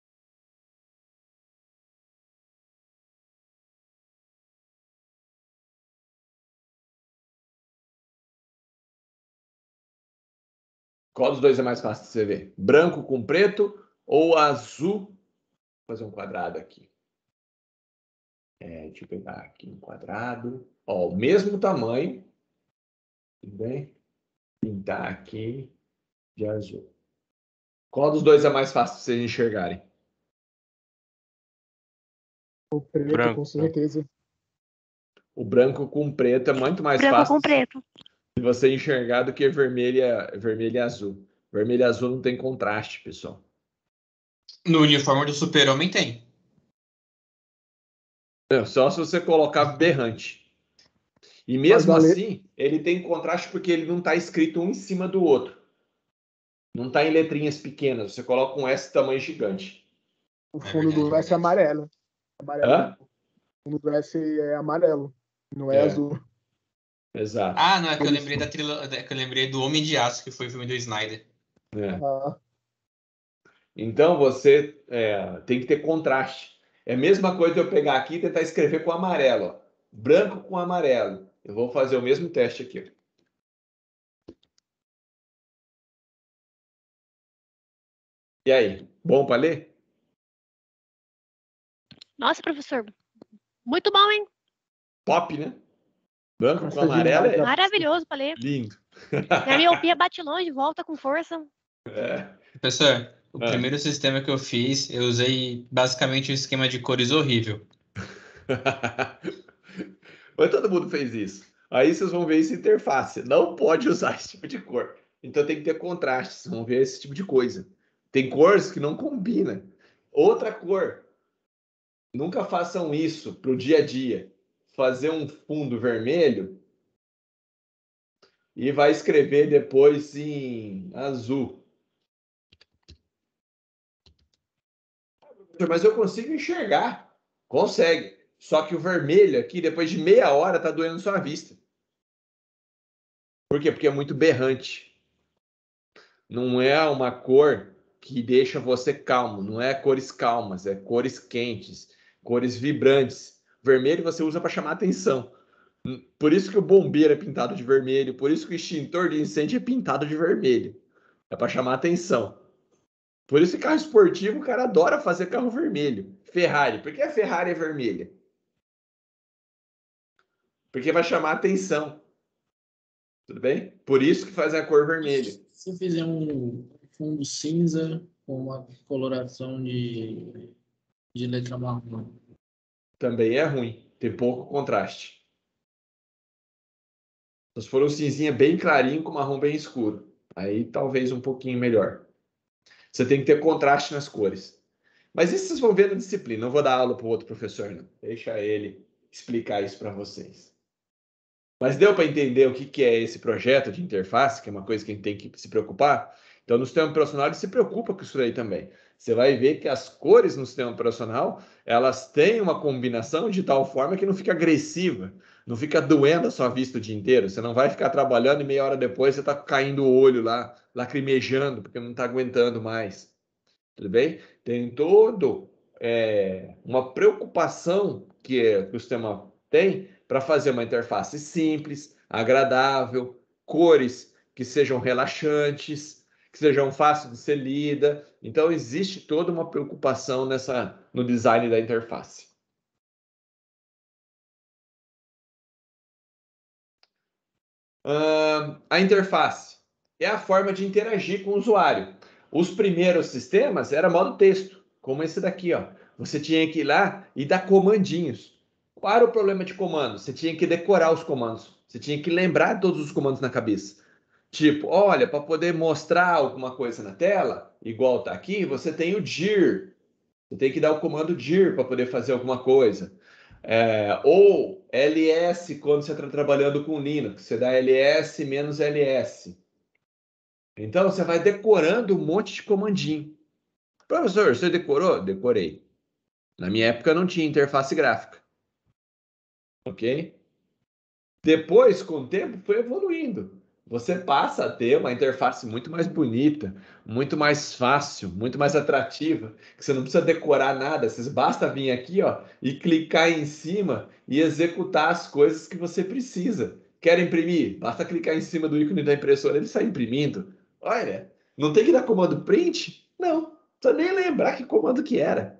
Qual dos dois é mais fácil de você ver? Branco com preto ou azul? Vou fazer um quadrado aqui. É, deixa eu pegar aqui um quadrado. Ó, o mesmo tamanho. Tudo bem? Pintar aqui de azul. Qual dos dois é mais fácil de vocês enxergarem? O preto, Branco. com certeza. O branco com preto é muito mais Branco fácil com preto. de você enxergar do que vermelho e, vermelho e azul. Vermelho e azul não tem contraste, pessoal. No uniforme do super-homem tem. É, só se você colocar berrante. E mesmo Mas a le- assim, ele tem contraste porque ele não está escrito um em cima do outro. Não está em letrinhas pequenas. Você coloca um S tamanho gigante. O É fundo verdade, do S é é amarelo. amarelo. Hã? O fundo do S é amarelo, não é, É. azul. Exato. Ah, não, é que eu lembrei da trilo... é que eu lembrei do Homem de Aço, que foi o filme do Snyder. É. Ah, Então você é, tem que ter contraste. É a mesma coisa eu pegar aqui e tentar escrever com amarelo. Ó. Branco com amarelo. Eu vou fazer o mesmo teste aqui. Ó. E aí? Bom para ler? Nossa, professor. Muito bom, hein? Top, né? Branco Nossa, com amarelo demais, é né? Maravilhoso pra ler. lindo. Minha miopia bate longe, volta com força. É. Professor, O Ah. primeiro sistema que eu fiz, eu usei basicamente um esquema de cores horrível. Mas todo mundo fez isso. Aí vocês vão ver essa interface. Não pode usar esse tipo de cor. Então tem que ter contraste. Vocês vão ver esse tipo de coisa. Tem cores que não combinam. Outra cor. Nunca façam isso para o dia a dia. Fazer um fundo vermelho e vai escrever depois em azul. Mas eu consigo enxergar. Consegue. Só que o vermelho aqui, depois de meia hora, tá doendo sua vista. Por quê? Porque é muito berrante. Não é uma cor que deixa você calmo. Não é cores calmas, é cores quentes, cores vibrantes. Vermelho você usa para chamar atenção. Por isso que o bombeiro é pintado de vermelho, por isso que o extintor de incêndio é pintado de vermelho. É para chamar atenção. Por isso que carro esportivo, o cara adora fazer carro vermelho. Ferrari. Por que a Ferrari é vermelha? Porque vai chamar atenção. Tudo bem? Por isso que faz a cor vermelha. Se eu fizer um fundo cinza com uma coloração de, de letra marrom. Também é ruim. Tem pouco contraste. Se for um cinzinha bem clarinho com marrom bem escuro. Aí talvez um pouquinho melhor. Você tem que ter contraste nas cores. Mas isso vocês vão ver na disciplina. Não vou dar aula para o outro professor, não. Deixa ele explicar isso para vocês. Mas deu para entender o que, que é esse projeto de interface, que é uma coisa que a gente tem que se preocupar? Então, no sistema operacional, ele se preocupa com isso aí também. Você vai ver que as cores no sistema operacional, elas têm uma combinação de tal forma que não fica agressiva, não fica doendo a sua vista o dia inteiro. Você não vai ficar trabalhando e meia hora depois você está caindo o olho lá, lacrimejando, porque não está aguentando mais. Tudo bem? Tem todo é, uma preocupação que, é, que o sistema tem para fazer uma interface simples, agradável, cores que sejam relaxantes, que sejam fáceis de ser lida. Então, existe toda uma preocupação nessa, no design da interface. Uh, a interface é a forma de interagir com o usuário. Os primeiros sistemas era modo texto, como esse daqui, ó. Você tinha que ir lá e dar comandinhos. Qual era o problema de comando? Você tinha que decorar os comandos. Você tinha que lembrar todos os comandos na cabeça. Tipo, olha, para poder mostrar alguma coisa na tela, igual tá aqui, você tem o dir. Você tem que dar o comando dir para poder fazer alguma coisa. É, ou ls quando você está trabalhando com Linux. Você dá ls menos ls. Então, você vai decorando um monte de comandinho. Professor, você decorou? Decorei. Na minha época não tinha interface gráfica. Ok? Depois, com o tempo, foi evoluindo. Você passa a ter uma interface muito mais bonita, muito mais fácil, muito mais atrativa, que você não precisa decorar nada, você basta vir aqui, ó, e clicar em cima e executar as coisas que você precisa. Quer imprimir? Basta clicar em cima do ícone da impressora e ele sai imprimindo. Olha, não tem que dar comando print? Não, não precisa nem lembrar que comando que era.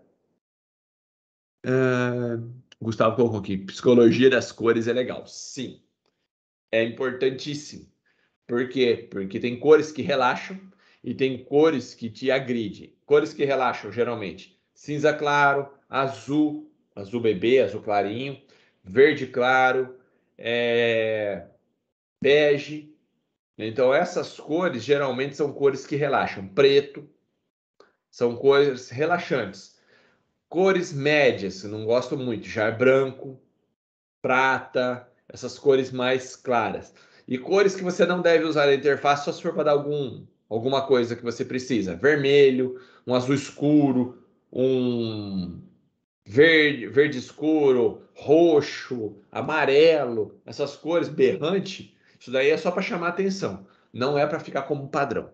Uh, Gustavo colocou aqui, psicologia das cores é legal. Sim, é importantíssimo. Por quê? Porque tem cores que relaxam e tem cores que te agridem. Cores que relaxam, geralmente, cinza claro, azul, azul bebê, azul clarinho, verde claro, é... bege. Então, essas cores, geralmente, são cores que relaxam. Preto, são cores relaxantes. Cores médias, eu não gosto muito, já é branco, prata, essas cores mais claras. E cores que você não deve usar na interface só se for para dar algum, alguma coisa que você precisa. Vermelho, um azul escuro, um verde, verde escuro, roxo, amarelo, essas cores berrante, isso daí é só para chamar atenção, não é para ficar como padrão.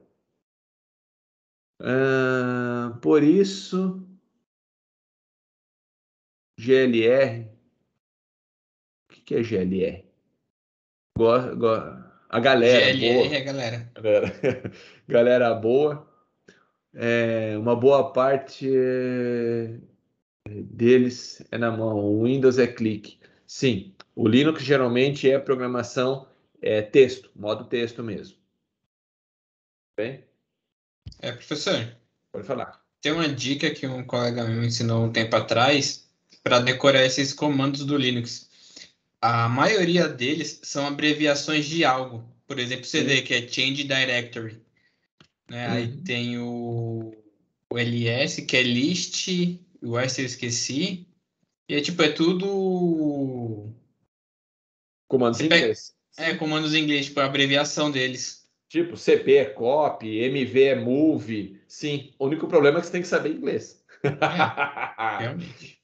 Ah, por isso, G L R. O que é G L R? Go, go, a galera G L R boa. é a galera. Galera, galera boa. É, uma boa parte é, deles é na mão. O Windows é clique. Sim, o Linux geralmente é programação é, texto, modo texto mesmo. Bem? É, professor. Pode falar. Tem uma dica que um colega meu ensinou um tempo atrás para decorar esses comandos do Linux. A maioria deles são abreviações de algo. Por exemplo, C D, que é Change Directory. Né? Aí Uhum. tem o, o L S, que é List, o S eu esqueci. E é tipo, é tudo... Comandos Você em pega- inglês. É, comandos em inglês, tipo, a abreviação deles. Tipo, C P é copy, M V é move. Sim, o único problema é que você tem que saber inglês. Realmente.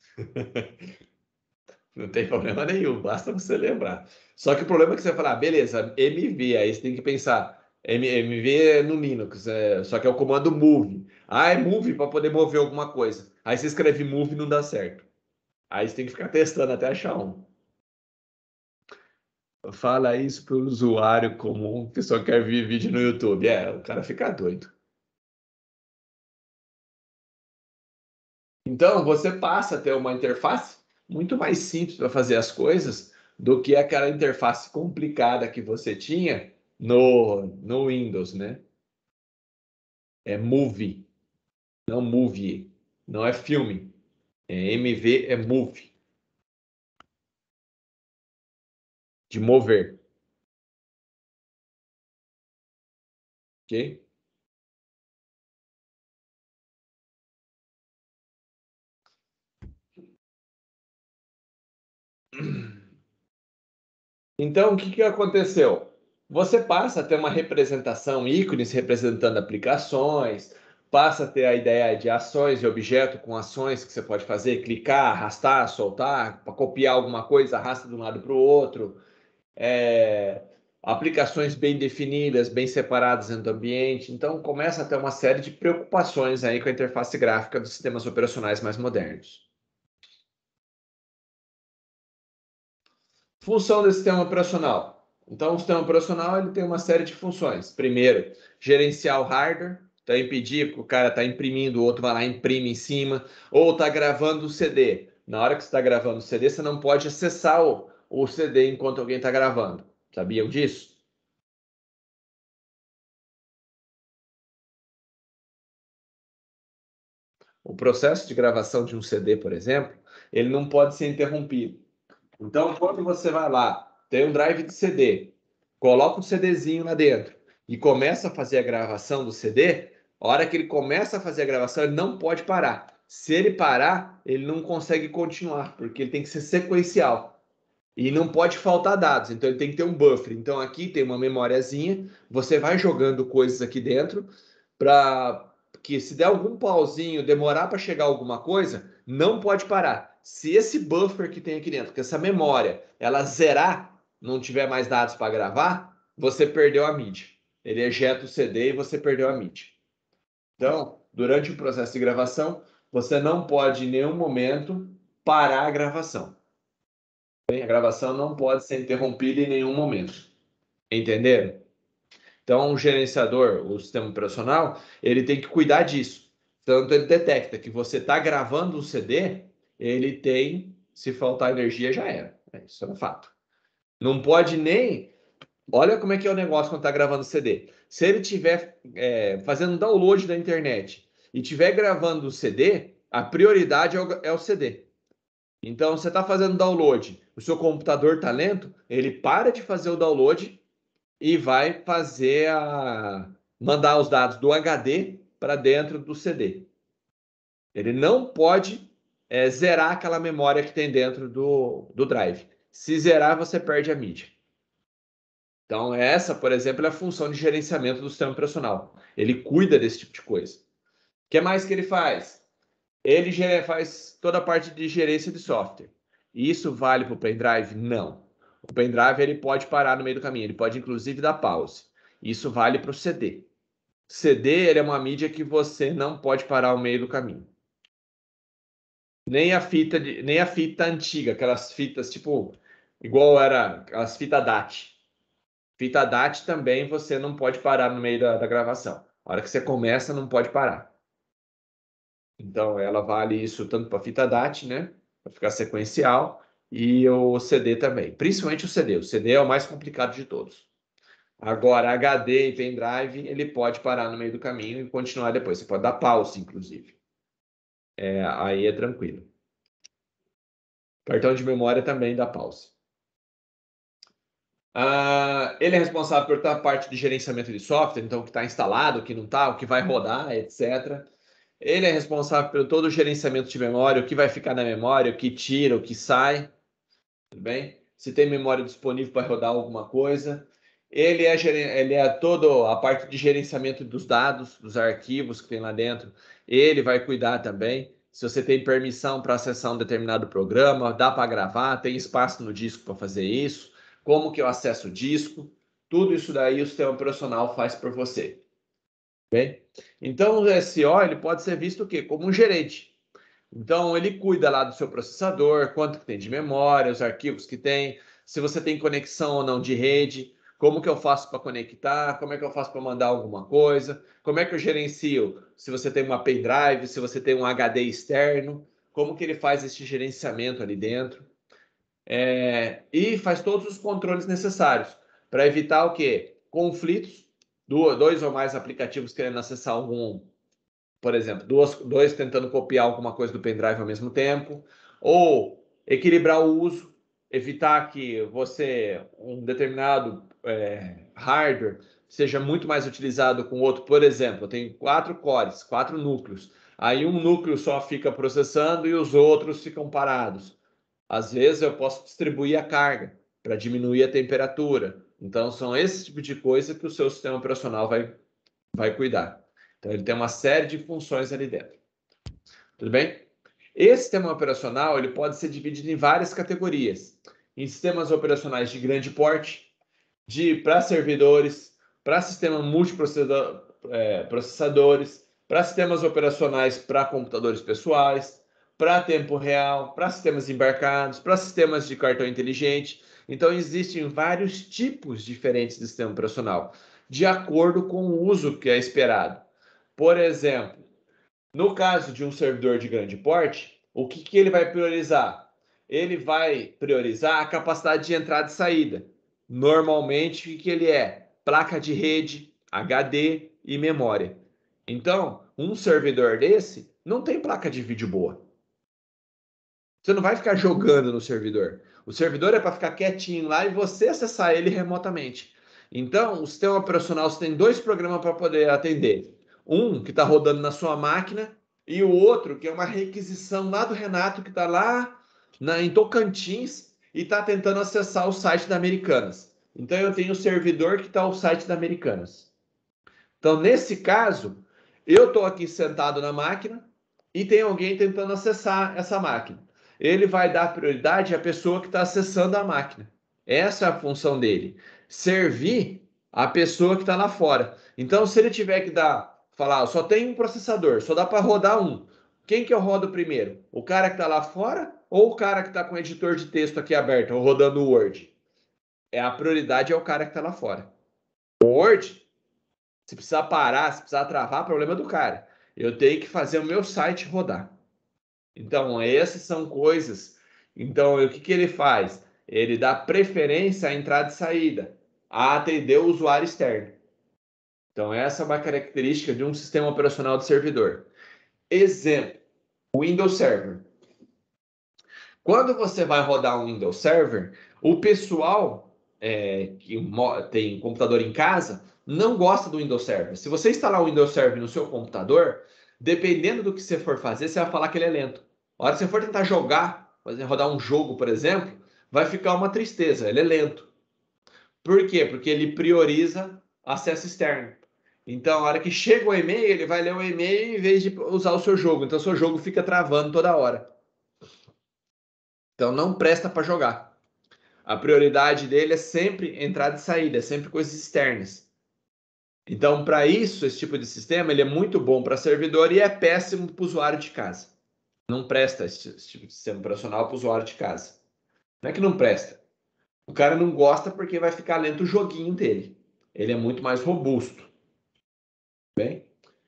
Não tem problema nenhum, basta você lembrar. Só que o problema é que você vai falar, ah, beleza, M V, aí você tem que pensar, M- MV é no Linux, é, só que é o comando move. Ah, é move para poder mover alguma coisa. Aí você escreve move e não dá certo. Aí você tem que ficar testando até achar um. Fala isso para o usuário comum que só quer ver vídeo no YouTube. É, o cara fica doido. Então, você passa a ter uma interface muito mais simples para fazer as coisas do que aquela interface complicada que você tinha no, no Windows, né? É Movie, não Movie, não é filme. É M V, é Move, de mover. Ok? Então, o que que aconteceu? Você passa a ter uma representação, ícones representando aplicações, passa a ter a ideia de ações e objeto com ações que você pode fazer, clicar, arrastar, soltar, para copiar alguma coisa, arrasta de um lado para o outro. É, aplicações bem definidas, bem separadas dentro do ambiente. Então, começa a ter uma série de preocupações aí com a interface gráfica dos sistemas operacionais mais modernos. Função desse sistema operacional. Então, o sistema operacional ele tem uma série de funções. Primeiro, gerenciar o hardware, então impedir que o cara está imprimindo, o outro vai lá e imprime em cima, ou está gravando o C D. Na hora que você está gravando o C D, você não pode acessar o, o C D enquanto alguém está gravando. Sabiam disso? O processo de gravação de um C D, por exemplo, ele não pode ser interrompido. Então, quando você vai lá, tem um drive de C D, coloca um CDzinho lá dentro e começa a fazer a gravação do C D, a hora que ele começa a fazer a gravação, ele não pode parar. Se ele parar, ele não consegue continuar, porque ele tem que ser sequencial. E não pode faltar dados, então ele tem que ter um buffer. Então aqui tem uma memóriazinha, você vai jogando coisas aqui dentro para que se der algum pauzinho, demorar para chegar alguma coisa, não pode parar. Se esse buffer que tem aqui dentro, que essa memória, ela zerar, não tiver mais dados para gravar, você perdeu a mídia. Ele ejeta o C D e você perdeu a mídia. Então, durante o processo de gravação, você não pode em nenhum momento parar a gravação. A gravação não pode ser interrompida em nenhum momento. Entenderam? Então, o gerenciador, o sistema operacional, ele tem que cuidar disso. Tanto ele detecta que você está gravando um C D, ele tem, se faltar energia, já era. Isso é um fato. Não pode nem... Olha como é que é o negócio quando está gravando C D. Se ele estiver é, fazendo download da internet e estiver gravando o C D, a prioridade é o, é o C D. Então, você está fazendo download, o seu computador está lento, ele para de fazer o download e vai fazer a mandar os dados do H D para dentro do C D. Ele não pode é, zerar aquela memória que tem dentro do, do drive. Se zerar, você perde a mídia. Então, essa, por exemplo, é a função de gerenciamento do sistema operacional. Ele cuida desse tipo de coisa. O que mais que ele faz? Ele faz toda a parte de gerência de software. Isso vale para o pendrive? Não. O pendrive ele pode parar no meio do caminho, ele pode inclusive dar pause. Isso vale para o C D. C D ele é uma mídia que você não pode parar no meio do caminho. Nem a fita, de, nem a fita antiga, aquelas fitas tipo igual era as fitas D A T. Fita D A T também você não pode parar no meio da, da gravação. A hora que você começa, não pode parar. Então, ela vale isso tanto para fita D A T, né? Para ficar sequencial, e o C D também. Principalmente o C D. O C D é o mais complicado de todos. Agora, H D e pendrive, ele pode parar no meio do caminho e continuar depois. Você pode dar pause, inclusive. É, aí é tranquilo. Cartão de memória também dá pause. Ah, ele é responsável por toda a parte de gerenciamento de software, então o que está instalado, o que não está, o que vai rodar, etcétera. Ele é responsável por todo o gerenciamento de memória, o que vai ficar na memória, o que tira, o que sai. Tudo bem? Se tem memória disponível para rodar alguma coisa. Ele é, ele é toda a parte de gerenciamento dos dados, dos arquivos que tem lá dentro. Ele vai cuidar também. Se você tem permissão para acessar um determinado programa, dá para gravar, tem espaço no disco para fazer isso. Como que eu acesso o disco? Tudo isso daí o sistema operacional faz por você. Bem? Então, o S O ele pode ser visto o quê? Como um gerente. Então, ele cuida lá do seu processador, quanto que tem de memória, os arquivos que tem, se você tem conexão ou não de rede, como que eu faço para conectar, como é que eu faço para mandar alguma coisa, como é que eu gerencio se você tem uma pendrive, se você tem um H D externo, como que ele faz esse gerenciamento ali dentro. É, e faz todos os controles necessários para evitar o quê? Conflitos, dois ou mais aplicativos querendo acessar algum, por exemplo, dois, dois tentando copiar alguma coisa do pendrive ao mesmo tempo, ou equilibrar o uso, evitar que você, um determinado é, hardware, seja muito mais utilizado com outro. Por exemplo, eu tenho quatro cores, quatro núcleos, aí um núcleo só fica processando e os outros ficam parados. Às vezes eu posso distribuir a carga para diminuir a temperatura. Então, são esse tipo de coisa que o seu sistema operacional vai, vai cuidar. Então, ele tem uma série de funções ali dentro. Tudo bem? Esse sistema operacional ele pode ser dividido em várias categorias. Em sistemas operacionais de grande porte, de para servidores, para sistema multiprocessadores, para sistemas operacionais para computadores pessoais, para tempo real, para sistemas embarcados, para sistemas de cartão inteligente. Então, existem vários tipos diferentes de sistema operacional, de acordo com o uso que é esperado. Por exemplo, no caso de um servidor de grande porte, o que, que ele vai priorizar? Ele vai priorizar a capacidade de entrada e saída. Normalmente, o que, que ele é? Placa de rede, H D e memória. Então, um servidor desse não tem placa de vídeo boa. Você não vai ficar jogando no servidor. O servidor é para ficar quietinho lá e você acessar ele remotamente. Então, o sistema operacional você tem dois programas para poder atender. Um que está rodando na sua máquina e o outro que é uma requisição lá do Renato que está lá na, em Tocantins e está tentando acessar o site da Americanas. Então, eu tenho o servidor que está o site da Americanas. Então, nesse caso, eu estou aqui sentado na máquina e tem alguém tentando acessar essa máquina. Ele vai dar prioridade à pessoa que está acessando a máquina. Essa é a função dele. Servir a pessoa que está lá fora. Então, se ele tiver que dar, falar, só tem um processador, só dá para rodar um. Quem que eu rodo primeiro? O cara que está lá fora ou o cara que está com o editor de texto aqui aberto, ou rodando o Word? É, a prioridade é o cara que está lá fora. O Word, se precisar parar, se precisar travar, problema do cara. Eu tenho que fazer o meu site rodar. Então, essas são coisas. Então, o que, que ele faz? Ele dá preferência à entrada e saída, a atender o usuário externo. Então, essa é uma característica de um sistema operacional de servidor. Exemplo, o Windows Server. Quando você vai rodar um Windows Server, o pessoal é, que tem computador em casa não gosta do Windows Server. Se você instalar o Windows Server no seu computador, dependendo do que você for fazer, você vai falar que ele é lento. A hora que você for tentar jogar, fazer, rodar um jogo, por exemplo, vai ficar uma tristeza, ele é lento. Por quê? Porque ele prioriza acesso externo. Então, a hora que chega o e-mail, ele vai ler o e-mail em vez de usar o seu jogo. Então, o seu jogo fica travando toda hora. Então, não presta para jogar. A prioridade dele é sempre entrada e saída, é sempre coisas externas. Então, para isso, esse tipo de sistema ele é muito bom para servidor e é péssimo para o usuário de casa. Não presta esse, esse tipo de sistema operacional para o usuário de casa. Não é que não presta. O cara não gosta porque vai ficar lento o joguinho dele. Ele é muito mais robusto. Bem?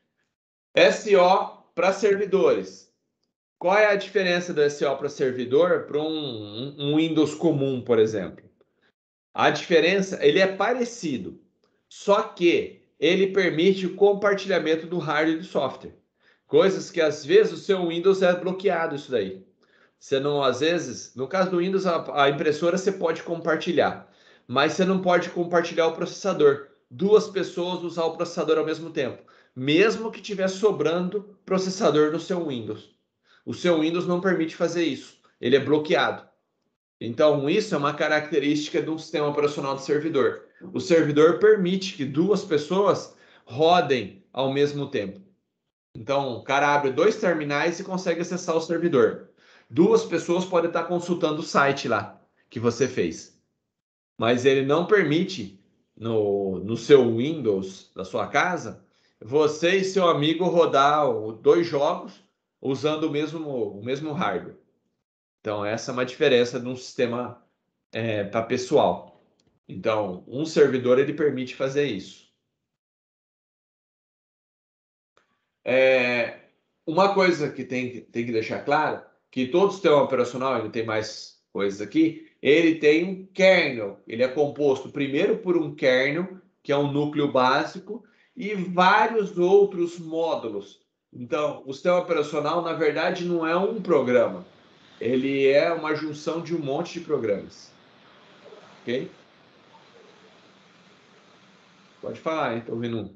S O para servidores. Qual é a diferença do S O para servidor para um, um Windows comum, por exemplo? A diferença, ele é parecido. Só que ele permite o compartilhamento do hardware e do software. Coisas que, às vezes, o seu Windows é bloqueado isso daí. Você não, às vezes, no caso do Windows, a, a impressora você pode compartilhar, mas você não pode compartilhar o processador. Duas pessoas usar o processador ao mesmo tempo, mesmo que estiver sobrando processador no seu Windows. O seu Windows não permite fazer isso, ele é bloqueado. Então, isso é uma característica de um sistema operacional de servidor. O servidor permite que duas pessoas rodem ao mesmo tempo. Então, o cara abre dois terminais e consegue acessar o servidor. Duas pessoas podem estar consultando o site lá que você fez. Mas ele não permite, no, no seu Windows da sua casa, você e seu amigo rodar dois jogos usando o mesmo, o mesmo hardware. Então, essa é uma diferença de um sistema é, para pessoal. Então, um servidor ele permite fazer isso. É, uma coisa que tem, tem que deixar claro, que todo sistema operacional, ele tem mais coisas aqui, ele tem um kernel. Ele é composto primeiro por um kernel, que é um núcleo básico, e vários outros módulos. Então, o sistema operacional, na verdade, não é um programa. Ele é uma junção de um monte de programas. Ok? Pode falar, hein? Tô ouvindo.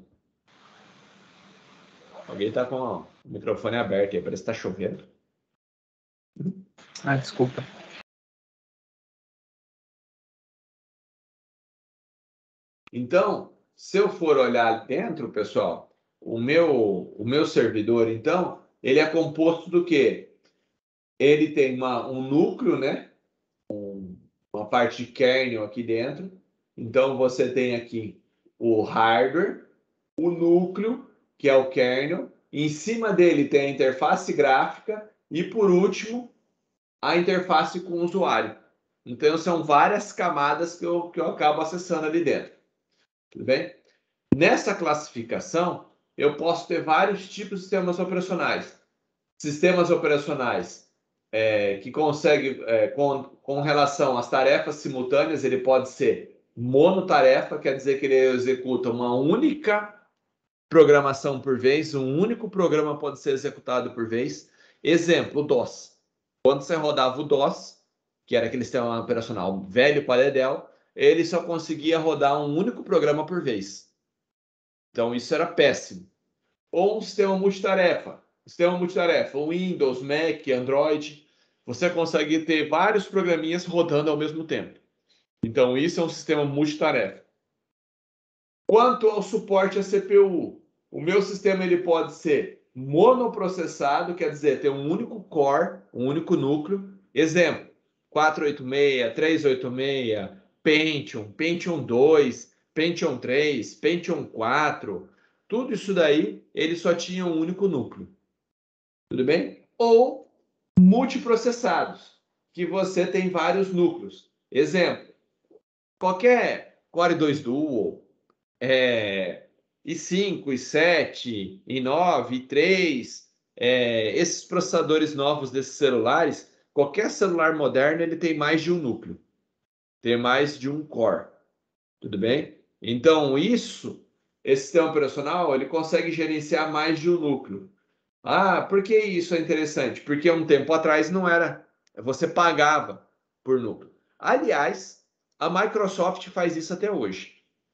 Alguém tá com ó, o microfone aberto aí, parece que tá chovendo. Ah, desculpa. Então, se eu for olhar dentro, pessoal, o meu, o meu servidor, então, ele é composto do quê? Ele tem uma, um núcleo, né? Um, uma parte de kernel aqui dentro. Então, você tem aqui o hardware, o núcleo, que é o kernel. Em cima dele tem a interface gráfica e, por último, a interface com o usuário. Então, são várias camadas que eu, que eu acabo acessando ali dentro. Tudo bem? Nessa classificação, eu posso ter vários tipos de sistemas operacionais. Sistemas operacionais é, que conseguem, é, com, com relação às tarefas simultâneas, ele pode ser monotarefa, quer dizer que ele executa uma única programação por vez, um único programa pode ser executado por vez. Exemplo, o DOS. Quando você rodava o DOS, que era aquele sistema operacional velho para Dedel, ele só conseguia rodar um único programa por vez. Então, isso era péssimo. Ou um sistema multitarefa. Sistema multitarefa, Windows, Mac, Android. Você consegue ter vários programinhas rodando ao mesmo tempo. Então, isso é um sistema multitarefa. Quanto ao suporte à C P U, o meu sistema ele pode ser monoprocessado, quer dizer, ter um único core, um único núcleo. Exemplo, quatrocentos e oitenta e seis, trezentos e oitenta e seis, Pentium, Pentium dois, Pentium três, Pentium quatro. Tudo isso daí, ele só tinha um único núcleo. Tudo bem? Ou multiprocessados, que você tem vários núcleos. Exemplo, qualquer Core dois Duo, é, i cinco, i sete, i nove, i três, é, esses processadores novos desses celulares, qualquer celular moderno ele tem mais de um núcleo, tem mais de um core, tudo bem? Então isso, esse sistema operacional, ele consegue gerenciar mais de um núcleo. Ah, por que isso é interessante? Porque um tempo atrás não era, você pagava por núcleo. Aliás, a Microsoft faz isso até hoje.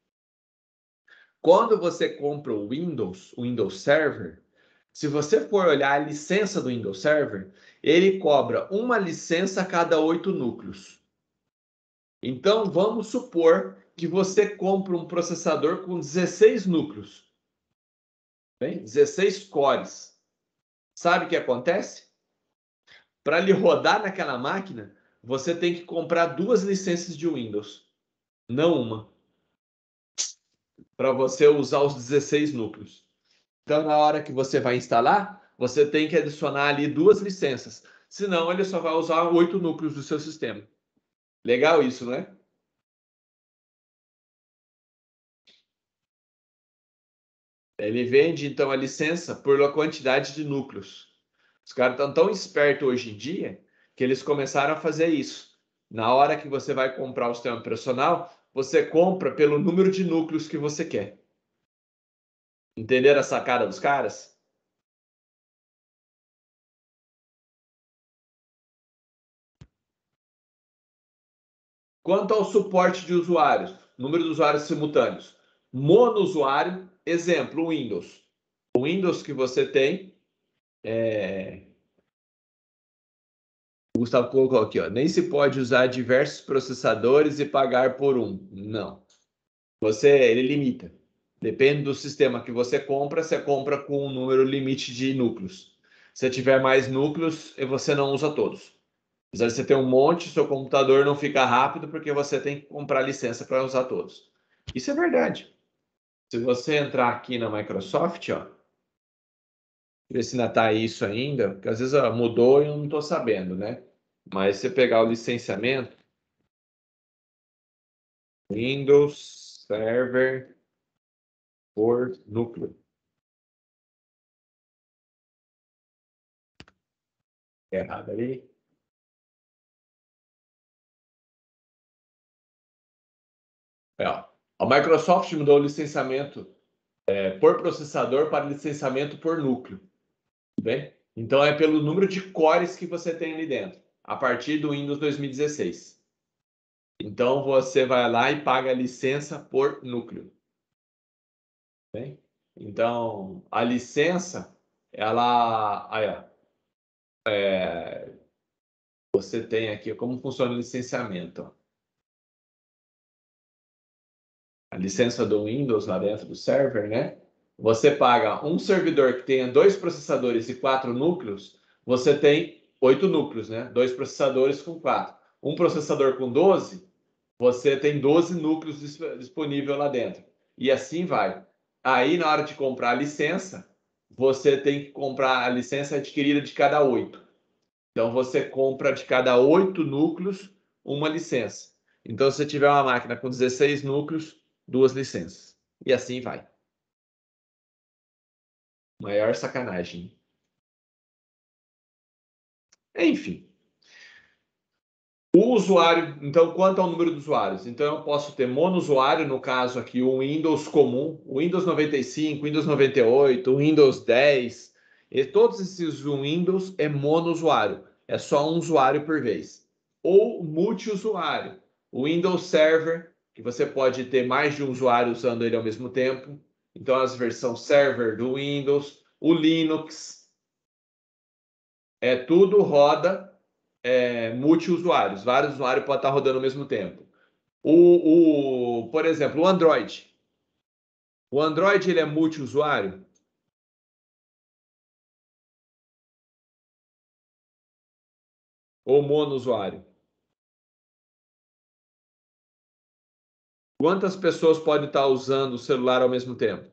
Quando você compra o Windows, o Windows Server, se você for olhar a licença do Windows Server, ele cobra uma licença a cada oito núcleos. Então, vamos supor que você compra um processador com dezesseis núcleos. Bem, dezesseis cores. Sabe o que acontece? Para ele rodar naquela máquina, você tem que comprar duas licenças de Windows, não uma, para você usar os dezesseis núcleos. Então, na hora que você vai instalar, você tem que adicionar ali duas licenças. Senão, ele só vai usar oito núcleos do seu sistema. Legal isso, né? Ele vende, então, a licença por uma quantidade de núcleos. Os caras estão tão espertos hoje em dia que eles começaram a fazer isso. Na hora que você vai comprar o sistema operacional, você compra pelo número de núcleos que você quer. Entenderam a sacada dos caras? Quanto ao suporte de usuários, número de usuários simultâneos. Monousuário, exemplo, o Windows. O Windows que você tem, é... o Gustavo colocou aqui, ó, nem se pode usar diversos processadores e pagar por um. Não. Você, ele limita. Depende do sistema que você compra, você compra com um número limite de núcleos. Se tiver mais núcleos, você não usa todos. Apesar de você ter um monte, seu computador não fica rápido porque você tem que comprar licença para usar todos. Isso é verdade. Se você entrar aqui na Microsoft, ó, ver se ainda está isso ainda, porque às vezes ó, mudou e eu não estou sabendo, né? Mas se você pegar o licenciamento, Windows Server por núcleo. Errado ali. É, ó. A Microsoft mudou o licenciamento é, por processador para licenciamento por núcleo. Tudo bem? Então é pelo número de cores que você tem ali dentro, a partir do Windows dois mil e dezesseis. Então você vai lá e paga a licença por núcleo. Bem? Então a licença, ela, aí, ó, é, você tem aqui como funciona o licenciamento. Ó. A licença do Windows lá dentro do server, né? Você paga um servidor que tenha dois processadores e quatro núcleos, você tem oito núcleos, né? Dois processadores com quatro. Um processador com doze, você tem doze núcleos disponíveis lá dentro. E assim vai. Aí, na hora de comprar a licença, você tem que comprar a licença adquirida de cada oito. Então, você compra de cada oito núcleos uma licença. Então, se você tiver uma máquina com dezesseis núcleos, duas licenças. E assim vai. Maior sacanagem. Enfim. O usuário, então, quanto ao número de usuários? Então, eu posso ter monousuário, no caso aqui, o Windows comum, o Windows noventa e cinco, Windows noventa e oito, o Windows dez, e todos esses Windows é monousuário, é só um usuário por vez. Ou multiusuário, o Windows Server, que você pode ter mais de um usuário usando ele ao mesmo tempo. Então, as versões server do Windows, o Linux, é tudo roda é, multiusuários. Vários usuários podem estar rodando ao mesmo tempo. O, o, por exemplo, o Android. O Android ele é multiusuário? Ou monousuário? Quantas pessoas podem estar usando o celular ao mesmo tempo?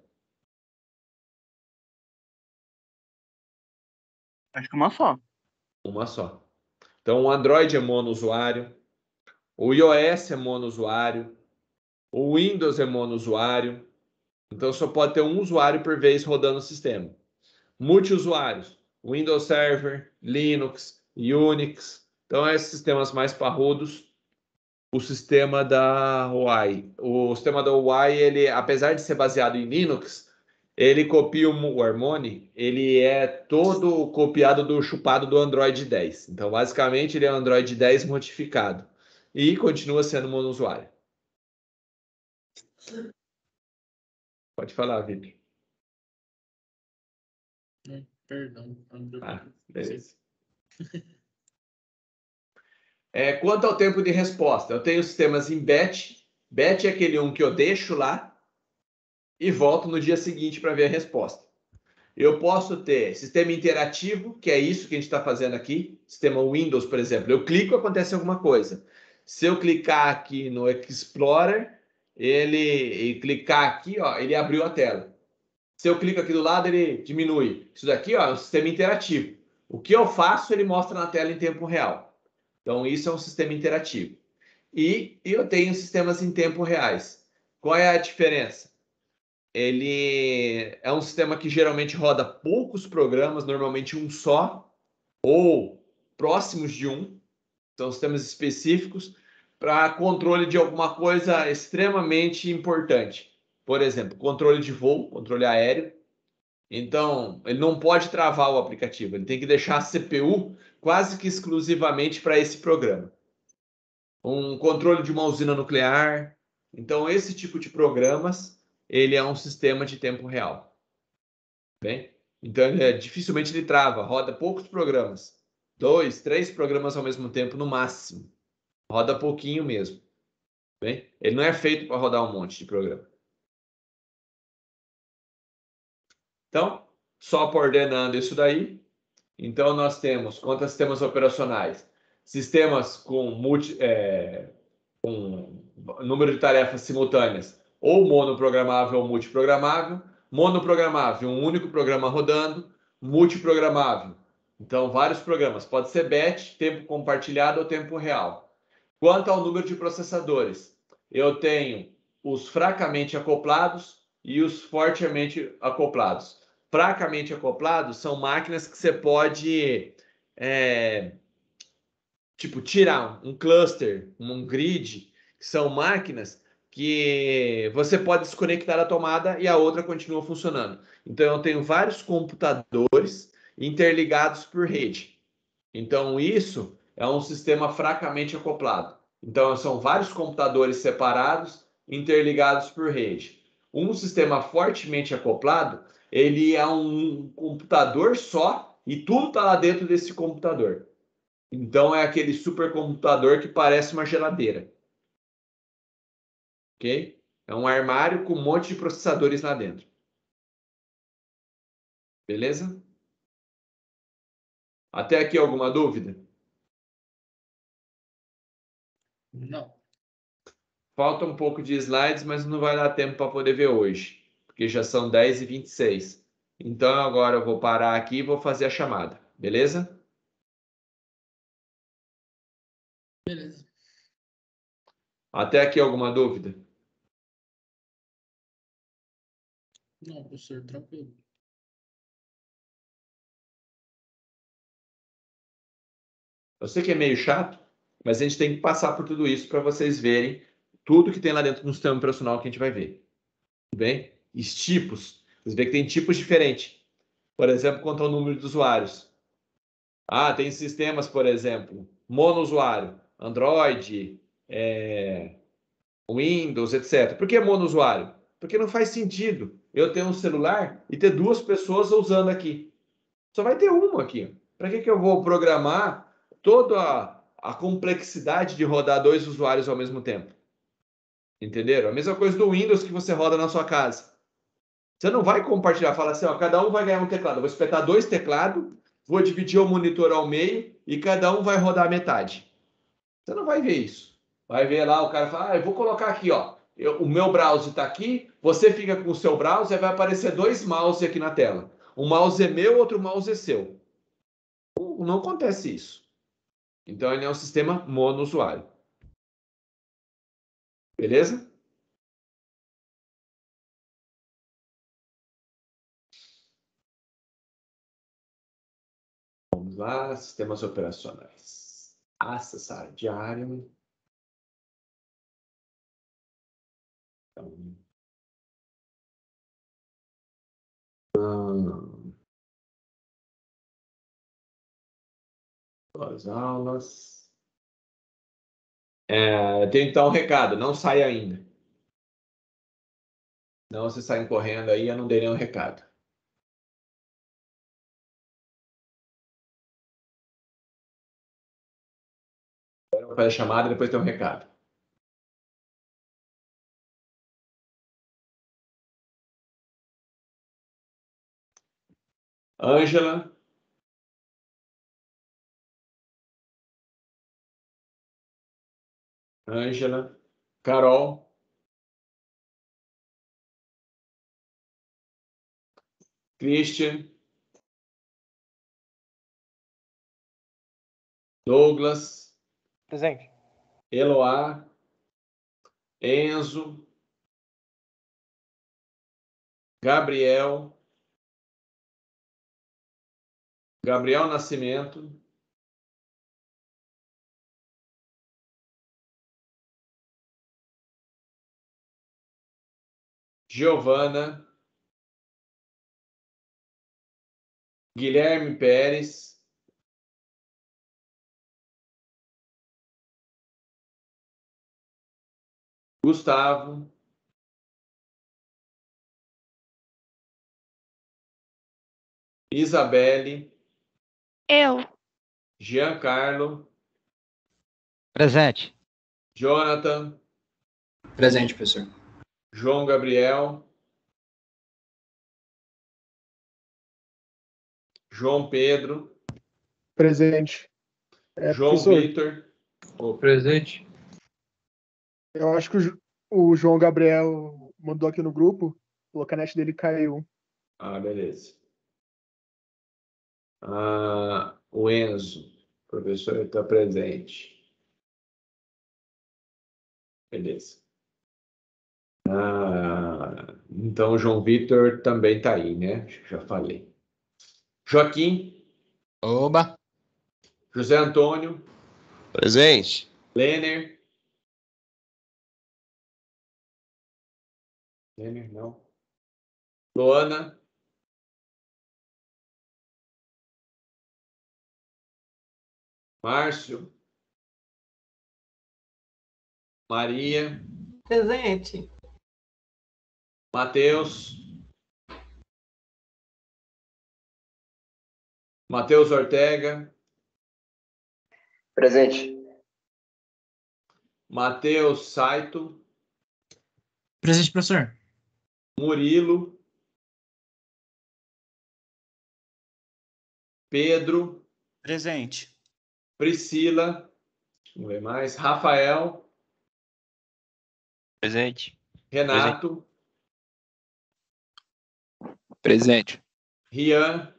Acho que uma só. Uma só. Então, o Android é monousuário, o iOS é monousuário, o Windows é monousuário. Então, só pode ter um usuário por vez rodando o sistema. Multiusuários, Windows Server, Linux, Unix. Então, esses sistemas mais parrudos. O sistema da Huawei. O sistema da Huawei, ele, apesar de ser baseado em Linux, ele copia o Harmony, ele é todo copiado do chupado do Android dez. Então, basicamente, ele é um Android dez modificado. E continua sendo monousuário. Pode falar, Vitor. Perdão. Ah, beleza. É, quanto ao tempo de resposta, eu tenho sistemas em batch. Batch é aquele um que eu deixo lá e volto no dia seguinte para ver a resposta. Eu posso ter sistema interativo, que é isso que a gente está fazendo aqui. Sistema Windows, por exemplo. Eu clico, acontece alguma coisa. Se eu clicar aqui no Explorer, ele e clicar aqui, ó, ele abriu a tela. Se eu clico aqui do lado, ele diminui. Isso daqui ó, é um sistema interativo. O que eu faço, ele mostra na tela em tempo real. Então, isso é um sistema interativo. E eu tenho sistemas em tempo reais. Qual é a diferença? Ele é um sistema que geralmente roda poucos programas, normalmente um só, ou próximos de um. São sistemas específicos. para controle de alguma coisa extremamente importante. Por exemplo, controle de voo, controle aéreo. Então, ele não pode travar o aplicativo, ele tem que deixar a C P U quase que exclusivamente para esse programa. Um controle de uma usina nuclear. Então, esse tipo de programas, ele é um sistema de tempo real. Bem? Então, ele é, dificilmente ele trava, roda poucos programas. Dois, três programas ao mesmo tempo, no máximo. Roda pouquinho mesmo. Bem? Ele não é feito para rodar um monte de programa. Então, só coordenando isso daí. Então, nós temos, quanto a sistemas operacionais, sistemas com, multi, é, com número de tarefas simultâneas, ou monoprogramável ou multiprogramável. Monoprogramável, um único programa rodando. Multiprogramável, então vários programas. Pode ser batch, tempo compartilhado ou tempo real. Quanto ao número de processadores, eu tenho os fracamente acoplados e os fortemente acoplados. Fracamente acoplados são máquinas que você pode é, tipo tirar um cluster, um grid, que são máquinas que você pode desconectar a tomada e a outra continua funcionando. Então eu tenho vários computadores interligados por rede. Então isso é um sistema fracamente acoplado. Então são vários computadores separados interligados por rede. Um sistema fortemente acoplado, ele é um computador só e tudo está lá dentro desse computador. Então é aquele supercomputador que parece uma geladeira. Ok? É um armário com um monte de processadores lá dentro. Beleza? Até aqui alguma dúvida? Não. Falta um pouco de slides, mas não vai dar tempo para poder ver hoje, porque já são dez e vinte e seis. Então agora eu vou parar aqui e vou fazer a chamada. Beleza? Beleza. Até aqui alguma dúvida? Não, professor, tranquilo. Eu sei que é meio chato, mas a gente tem que passar por tudo isso para vocês verem tudo que tem lá dentro do sistema operacional que a gente vai ver. Tudo bem? Os tipos. Vocês veem que tem tipos diferentes. Por exemplo, quanto ao número de usuários. Ah, tem sistemas, por exemplo, monousuário, Android, é, Windows, etcétera. Por que monousuário? Porque não faz sentido eu ter um celular e ter duas pessoas usando aqui. Só vai ter uma aqui. Para que, que eu vou programar toda a, a complexidade de rodar dois usuários ao mesmo tempo? Entenderam? A mesma coisa do Windows que você roda na sua casa. Você não vai compartilhar, fala assim, ó, cada um vai ganhar um teclado. Eu vou espetar dois teclados, vou dividir o monitor ao meio e cada um vai rodar metade. Você não vai ver isso. Vai ver lá, o cara fala, ah, eu vou colocar aqui, ó. Eu, o meu browser está aqui, você fica com o seu browser e vai aparecer dois mouse aqui na tela. Um mouse é meu, outro mouse é seu. Não, não acontece isso. Então, ele é um sistema monousuário. Beleza? Vamos lá, sistemas operacionais. Acessar diário. Então, hum, as aulas. É, tem então um recado, não sai ainda. Não, vocês saem correndo aí, eu não dei nenhum recado. Agora eu vou fazer a chamada e depois tem um recado. Ângela. Ângela. Carol. Christian. Douglas. Presente. Eloá. Enzo. Gabriel. Gabriel Nascimento. Giovana, Guilherme Pérez, Gustavo, Isabelle, Eu. Giancarlo, Presente. Jonathan, Presente, professor. João Gabriel, João Pedro, Presente. É, João professor, Vitor. Presente. eu acho que o, Ju- o João Gabriel mandou aqui no grupo, o canete dele caiu. Ah, beleza. Ah, o Enzo, professor, está presente. Beleza. Ah, então, o João Vitor também está aí, né? Acho que já falei. Joaquim, Oba! José Antônio, Presente. Lenner. Lenner, não. Luana. Márcio. Maria. Presente. Matheus. Matheus Ortega. Presente. Matheus Saito. Presente, professor. Murilo. Pedro. Presente. Priscila. Vamos ver mais. Rafael. Presente. Renato. Presente. Rian.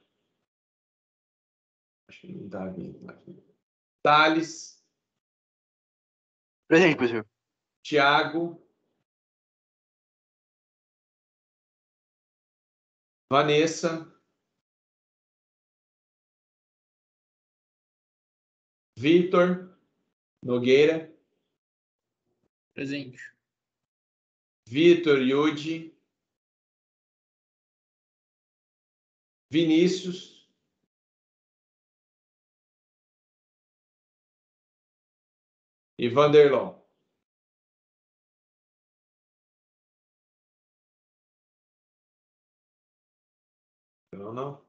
Acho que não está vindo aqui. Thales. Presente, professor. Tiago. Vanessa. Vitor Nogueira. Presente. Vitor Yudi. Vinícius. E Vanderlon. Não, não.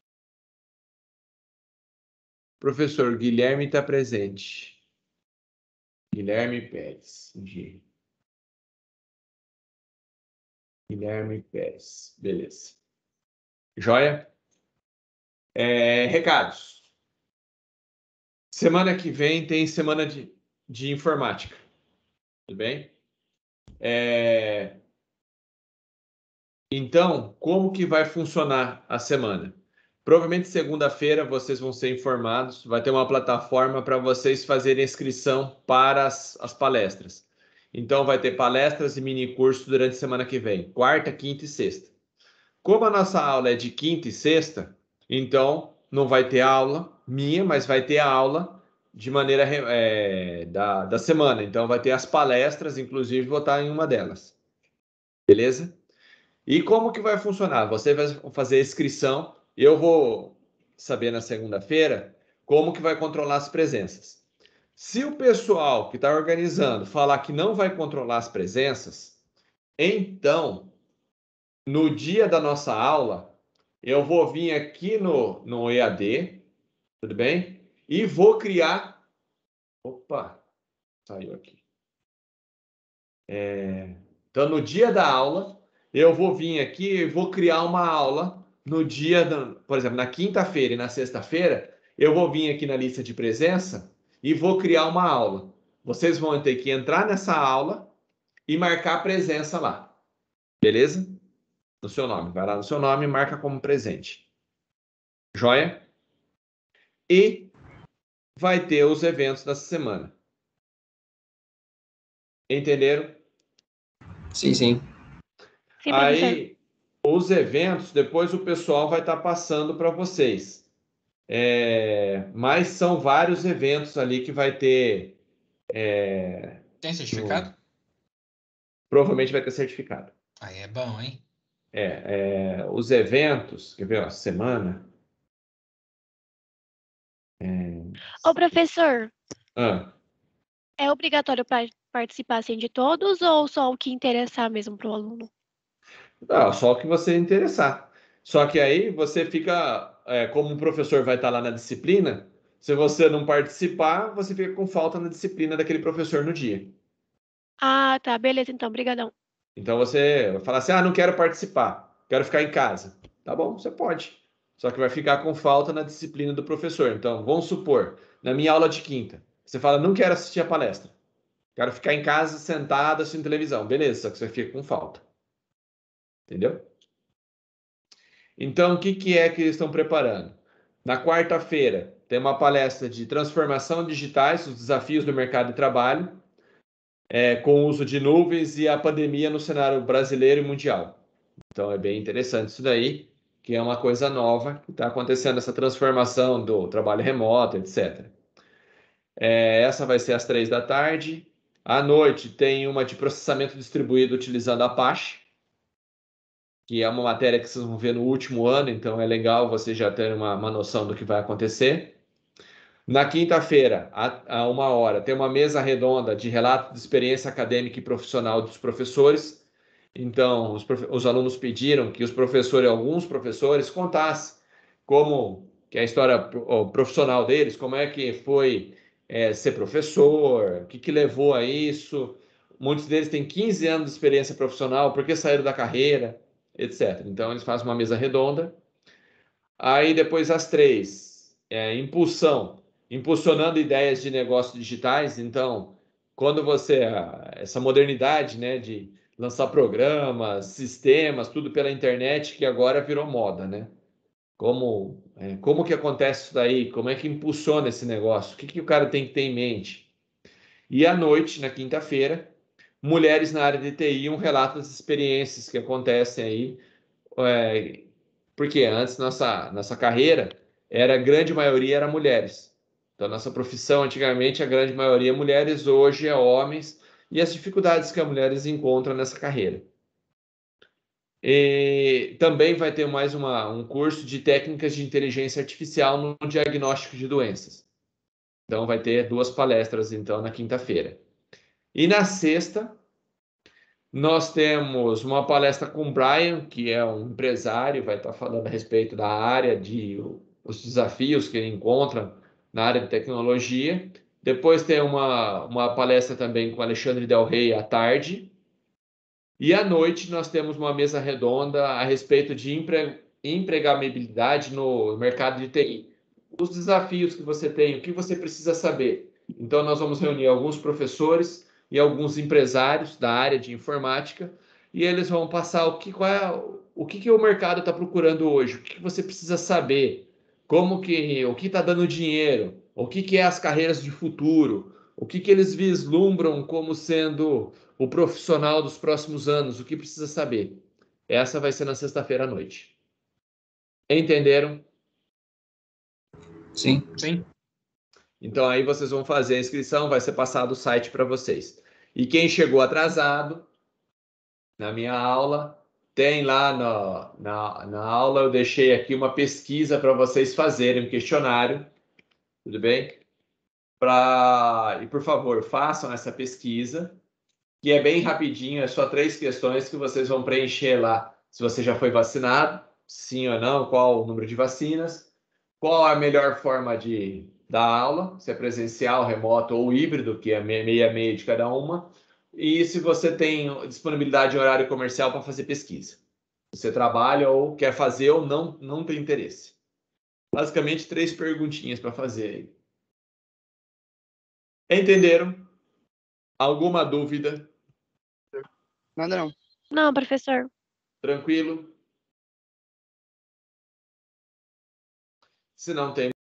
Professor Guilherme está presente. Guilherme Pérez. G. Guilherme Pérez. Beleza. Joia? É, recados. Semana que vem tem semana de, de informática. Tudo bem? É, então, como que vai funcionar a semana? Provavelmente segunda-feira vocês vão ser informados. Vai ter uma plataforma para vocês fazerem inscrição para as, as palestras. Então, vai ter palestras e mini cursos durante a semana que vem. Quarta, quinta e sexta. Como a nossa aula é de quinta e sexta, então não vai ter aula minha, mas vai ter a aula de maneira é, da, da semana. Então vai ter as palestras, inclusive vou estar em uma delas. Beleza? E como que vai funcionar? Você vai fazer a inscrição, eu vou saber na segunda-feira como que vai controlar as presenças. Se o pessoal que está organizando falar que não vai controlar as presenças, então, no dia da nossa aula, eu vou vir aqui no, no E A D, tudo bem? E vou criar... Opa, saiu aqui. É... Então, no dia da aula, eu vou vir aqui e vou criar uma aula no dia, da... por exemplo, na quinta-feira e na sexta-feira, eu vou vir aqui na lista de presença e vou criar uma aula. Vocês vão ter que entrar nessa aula e marcar presença lá. Beleza? No seu nome. Vai lá no seu nome e marca como presente. Joia? E vai ter os eventos dessa semana. Entenderam? Sim, sim. Sim, professor. Aí, os eventos, depois o pessoal vai estar passando para vocês. É, mas são vários eventos ali que vai ter... É, Tem certificado? no... Provavelmente vai ter certificado. Aí é bom, hein? É, é, os eventos, quer ver, ó, semana. É, Ô, professor, ah, é obrigatório pa- participar assim, de todos ou só o que interessar mesmo para o aluno? não, só o que você interessar. Só que aí você fica, é, como um professor vai estar lá na disciplina, se você não participar, você fica com falta na disciplina daquele professor no dia. Ah, tá, beleza, então, brigadão. Então você vai falar assim: ah, não quero participar, quero ficar em casa. Tá bom, você pode. Só que vai ficar com falta na disciplina do professor. Então, vamos supor, na minha aula de quinta, você fala: não quero assistir a palestra, quero ficar em casa sentado assistindo televisão. Beleza, só que você fica com falta. Entendeu? Então, o que, que é que eles estão preparando? Na quarta-feira, tem uma palestra de transformação digitais, os desafios do mercado de trabalho, é, com o uso de nuvens e a pandemia no cenário brasileiro e mundial. Então, é bem interessante isso daí, que é uma coisa nova que está acontecendo, essa transformação do trabalho remoto, etcétera. É, essa vai ser às três da tarde. À noite, tem uma de processamento distribuído utilizando Apache, que é uma matéria que vocês vão ver no último ano, então é legal você já ter uma, uma noção do que vai acontecer. Na quinta-feira, a, uma hora, tem uma mesa redonda de relato de experiência acadêmica e profissional dos professores. Então, os, os alunos pediram que os professores, alguns professores, contassem como que é a história profissional deles, como é que foi é, ser professor, o que, que levou a isso. Muitos deles têm quinze anos de experiência profissional, por que saíram da carreira, etcétera. Então, eles fazem uma mesa redonda. Aí, depois, às três, é, impulsão, impulsionando ideias de negócios digitais. Então, quando você, essa modernidade, né, de lançar programas, sistemas, tudo pela internet, que agora virou moda, né? Como, é, como que acontece isso daí? Como é que impulsiona esse negócio? O que, que o cara tem que ter em mente? E à noite, na quinta-feira, mulheres na área de T I, um relato das experiências que acontecem aí. É, porque antes nossa, nossa carreira era a grande maioria era mulheres. Então, nossa profissão antigamente, a grande maioria mulheres, hoje é homens, e as dificuldades que as mulheres encontram nessa carreira. E também vai ter mais uma, um curso de técnicas de inteligência artificial no diagnóstico de doenças. Então, vai ter duas palestras, então, na quinta-feira. E na sexta, nós temos uma palestra com o Brian, que é um empresário, vai estar falando a respeito da área, de os desafios que ele encontra na área de tecnologia. Depois tem uma, uma palestra também com o Alexandre Del Rey à tarde. E à noite nós temos uma mesa redonda a respeito de empre, empregabilidade no mercado de T I. Os desafios que você tem, o que você precisa saber. Então, nós vamos reunir alguns professores e alguns empresários da área de informática e eles vão passar o que, qual é, o que, que o mercado está procurando hoje, o que, que você precisa saber, como que, o que está dando dinheiro, o que, que é as carreiras de futuro, o que, que eles vislumbram como sendo o profissional dos próximos anos, o que precisa saber. Essa vai ser na sexta-feira à noite. Entenderam? Sim. Sim. Então aí vocês vão fazer a inscrição, vai ser passado o site para vocês. E quem chegou atrasado na minha aula, tem lá no, na, na aula, eu deixei aqui uma pesquisa para vocês fazerem, um questionário, tudo bem? Pra, e por favor, façam essa pesquisa, que é bem rapidinho, é só três questões que vocês vão preencher lá. Se você já foi vacinado, sim ou não, qual o número de vacinas, qual a melhor forma de dar aula, se é presencial, remoto ou híbrido, que é meia meia de cada uma, e se você tem disponibilidade em horário comercial para fazer pesquisa. Você trabalha ou quer fazer ou não, não tem interesse. Basicamente, três perguntinhas para fazer aí. Entenderam? Alguma dúvida? Nada não. Não, professor. Tranquilo? Se não tem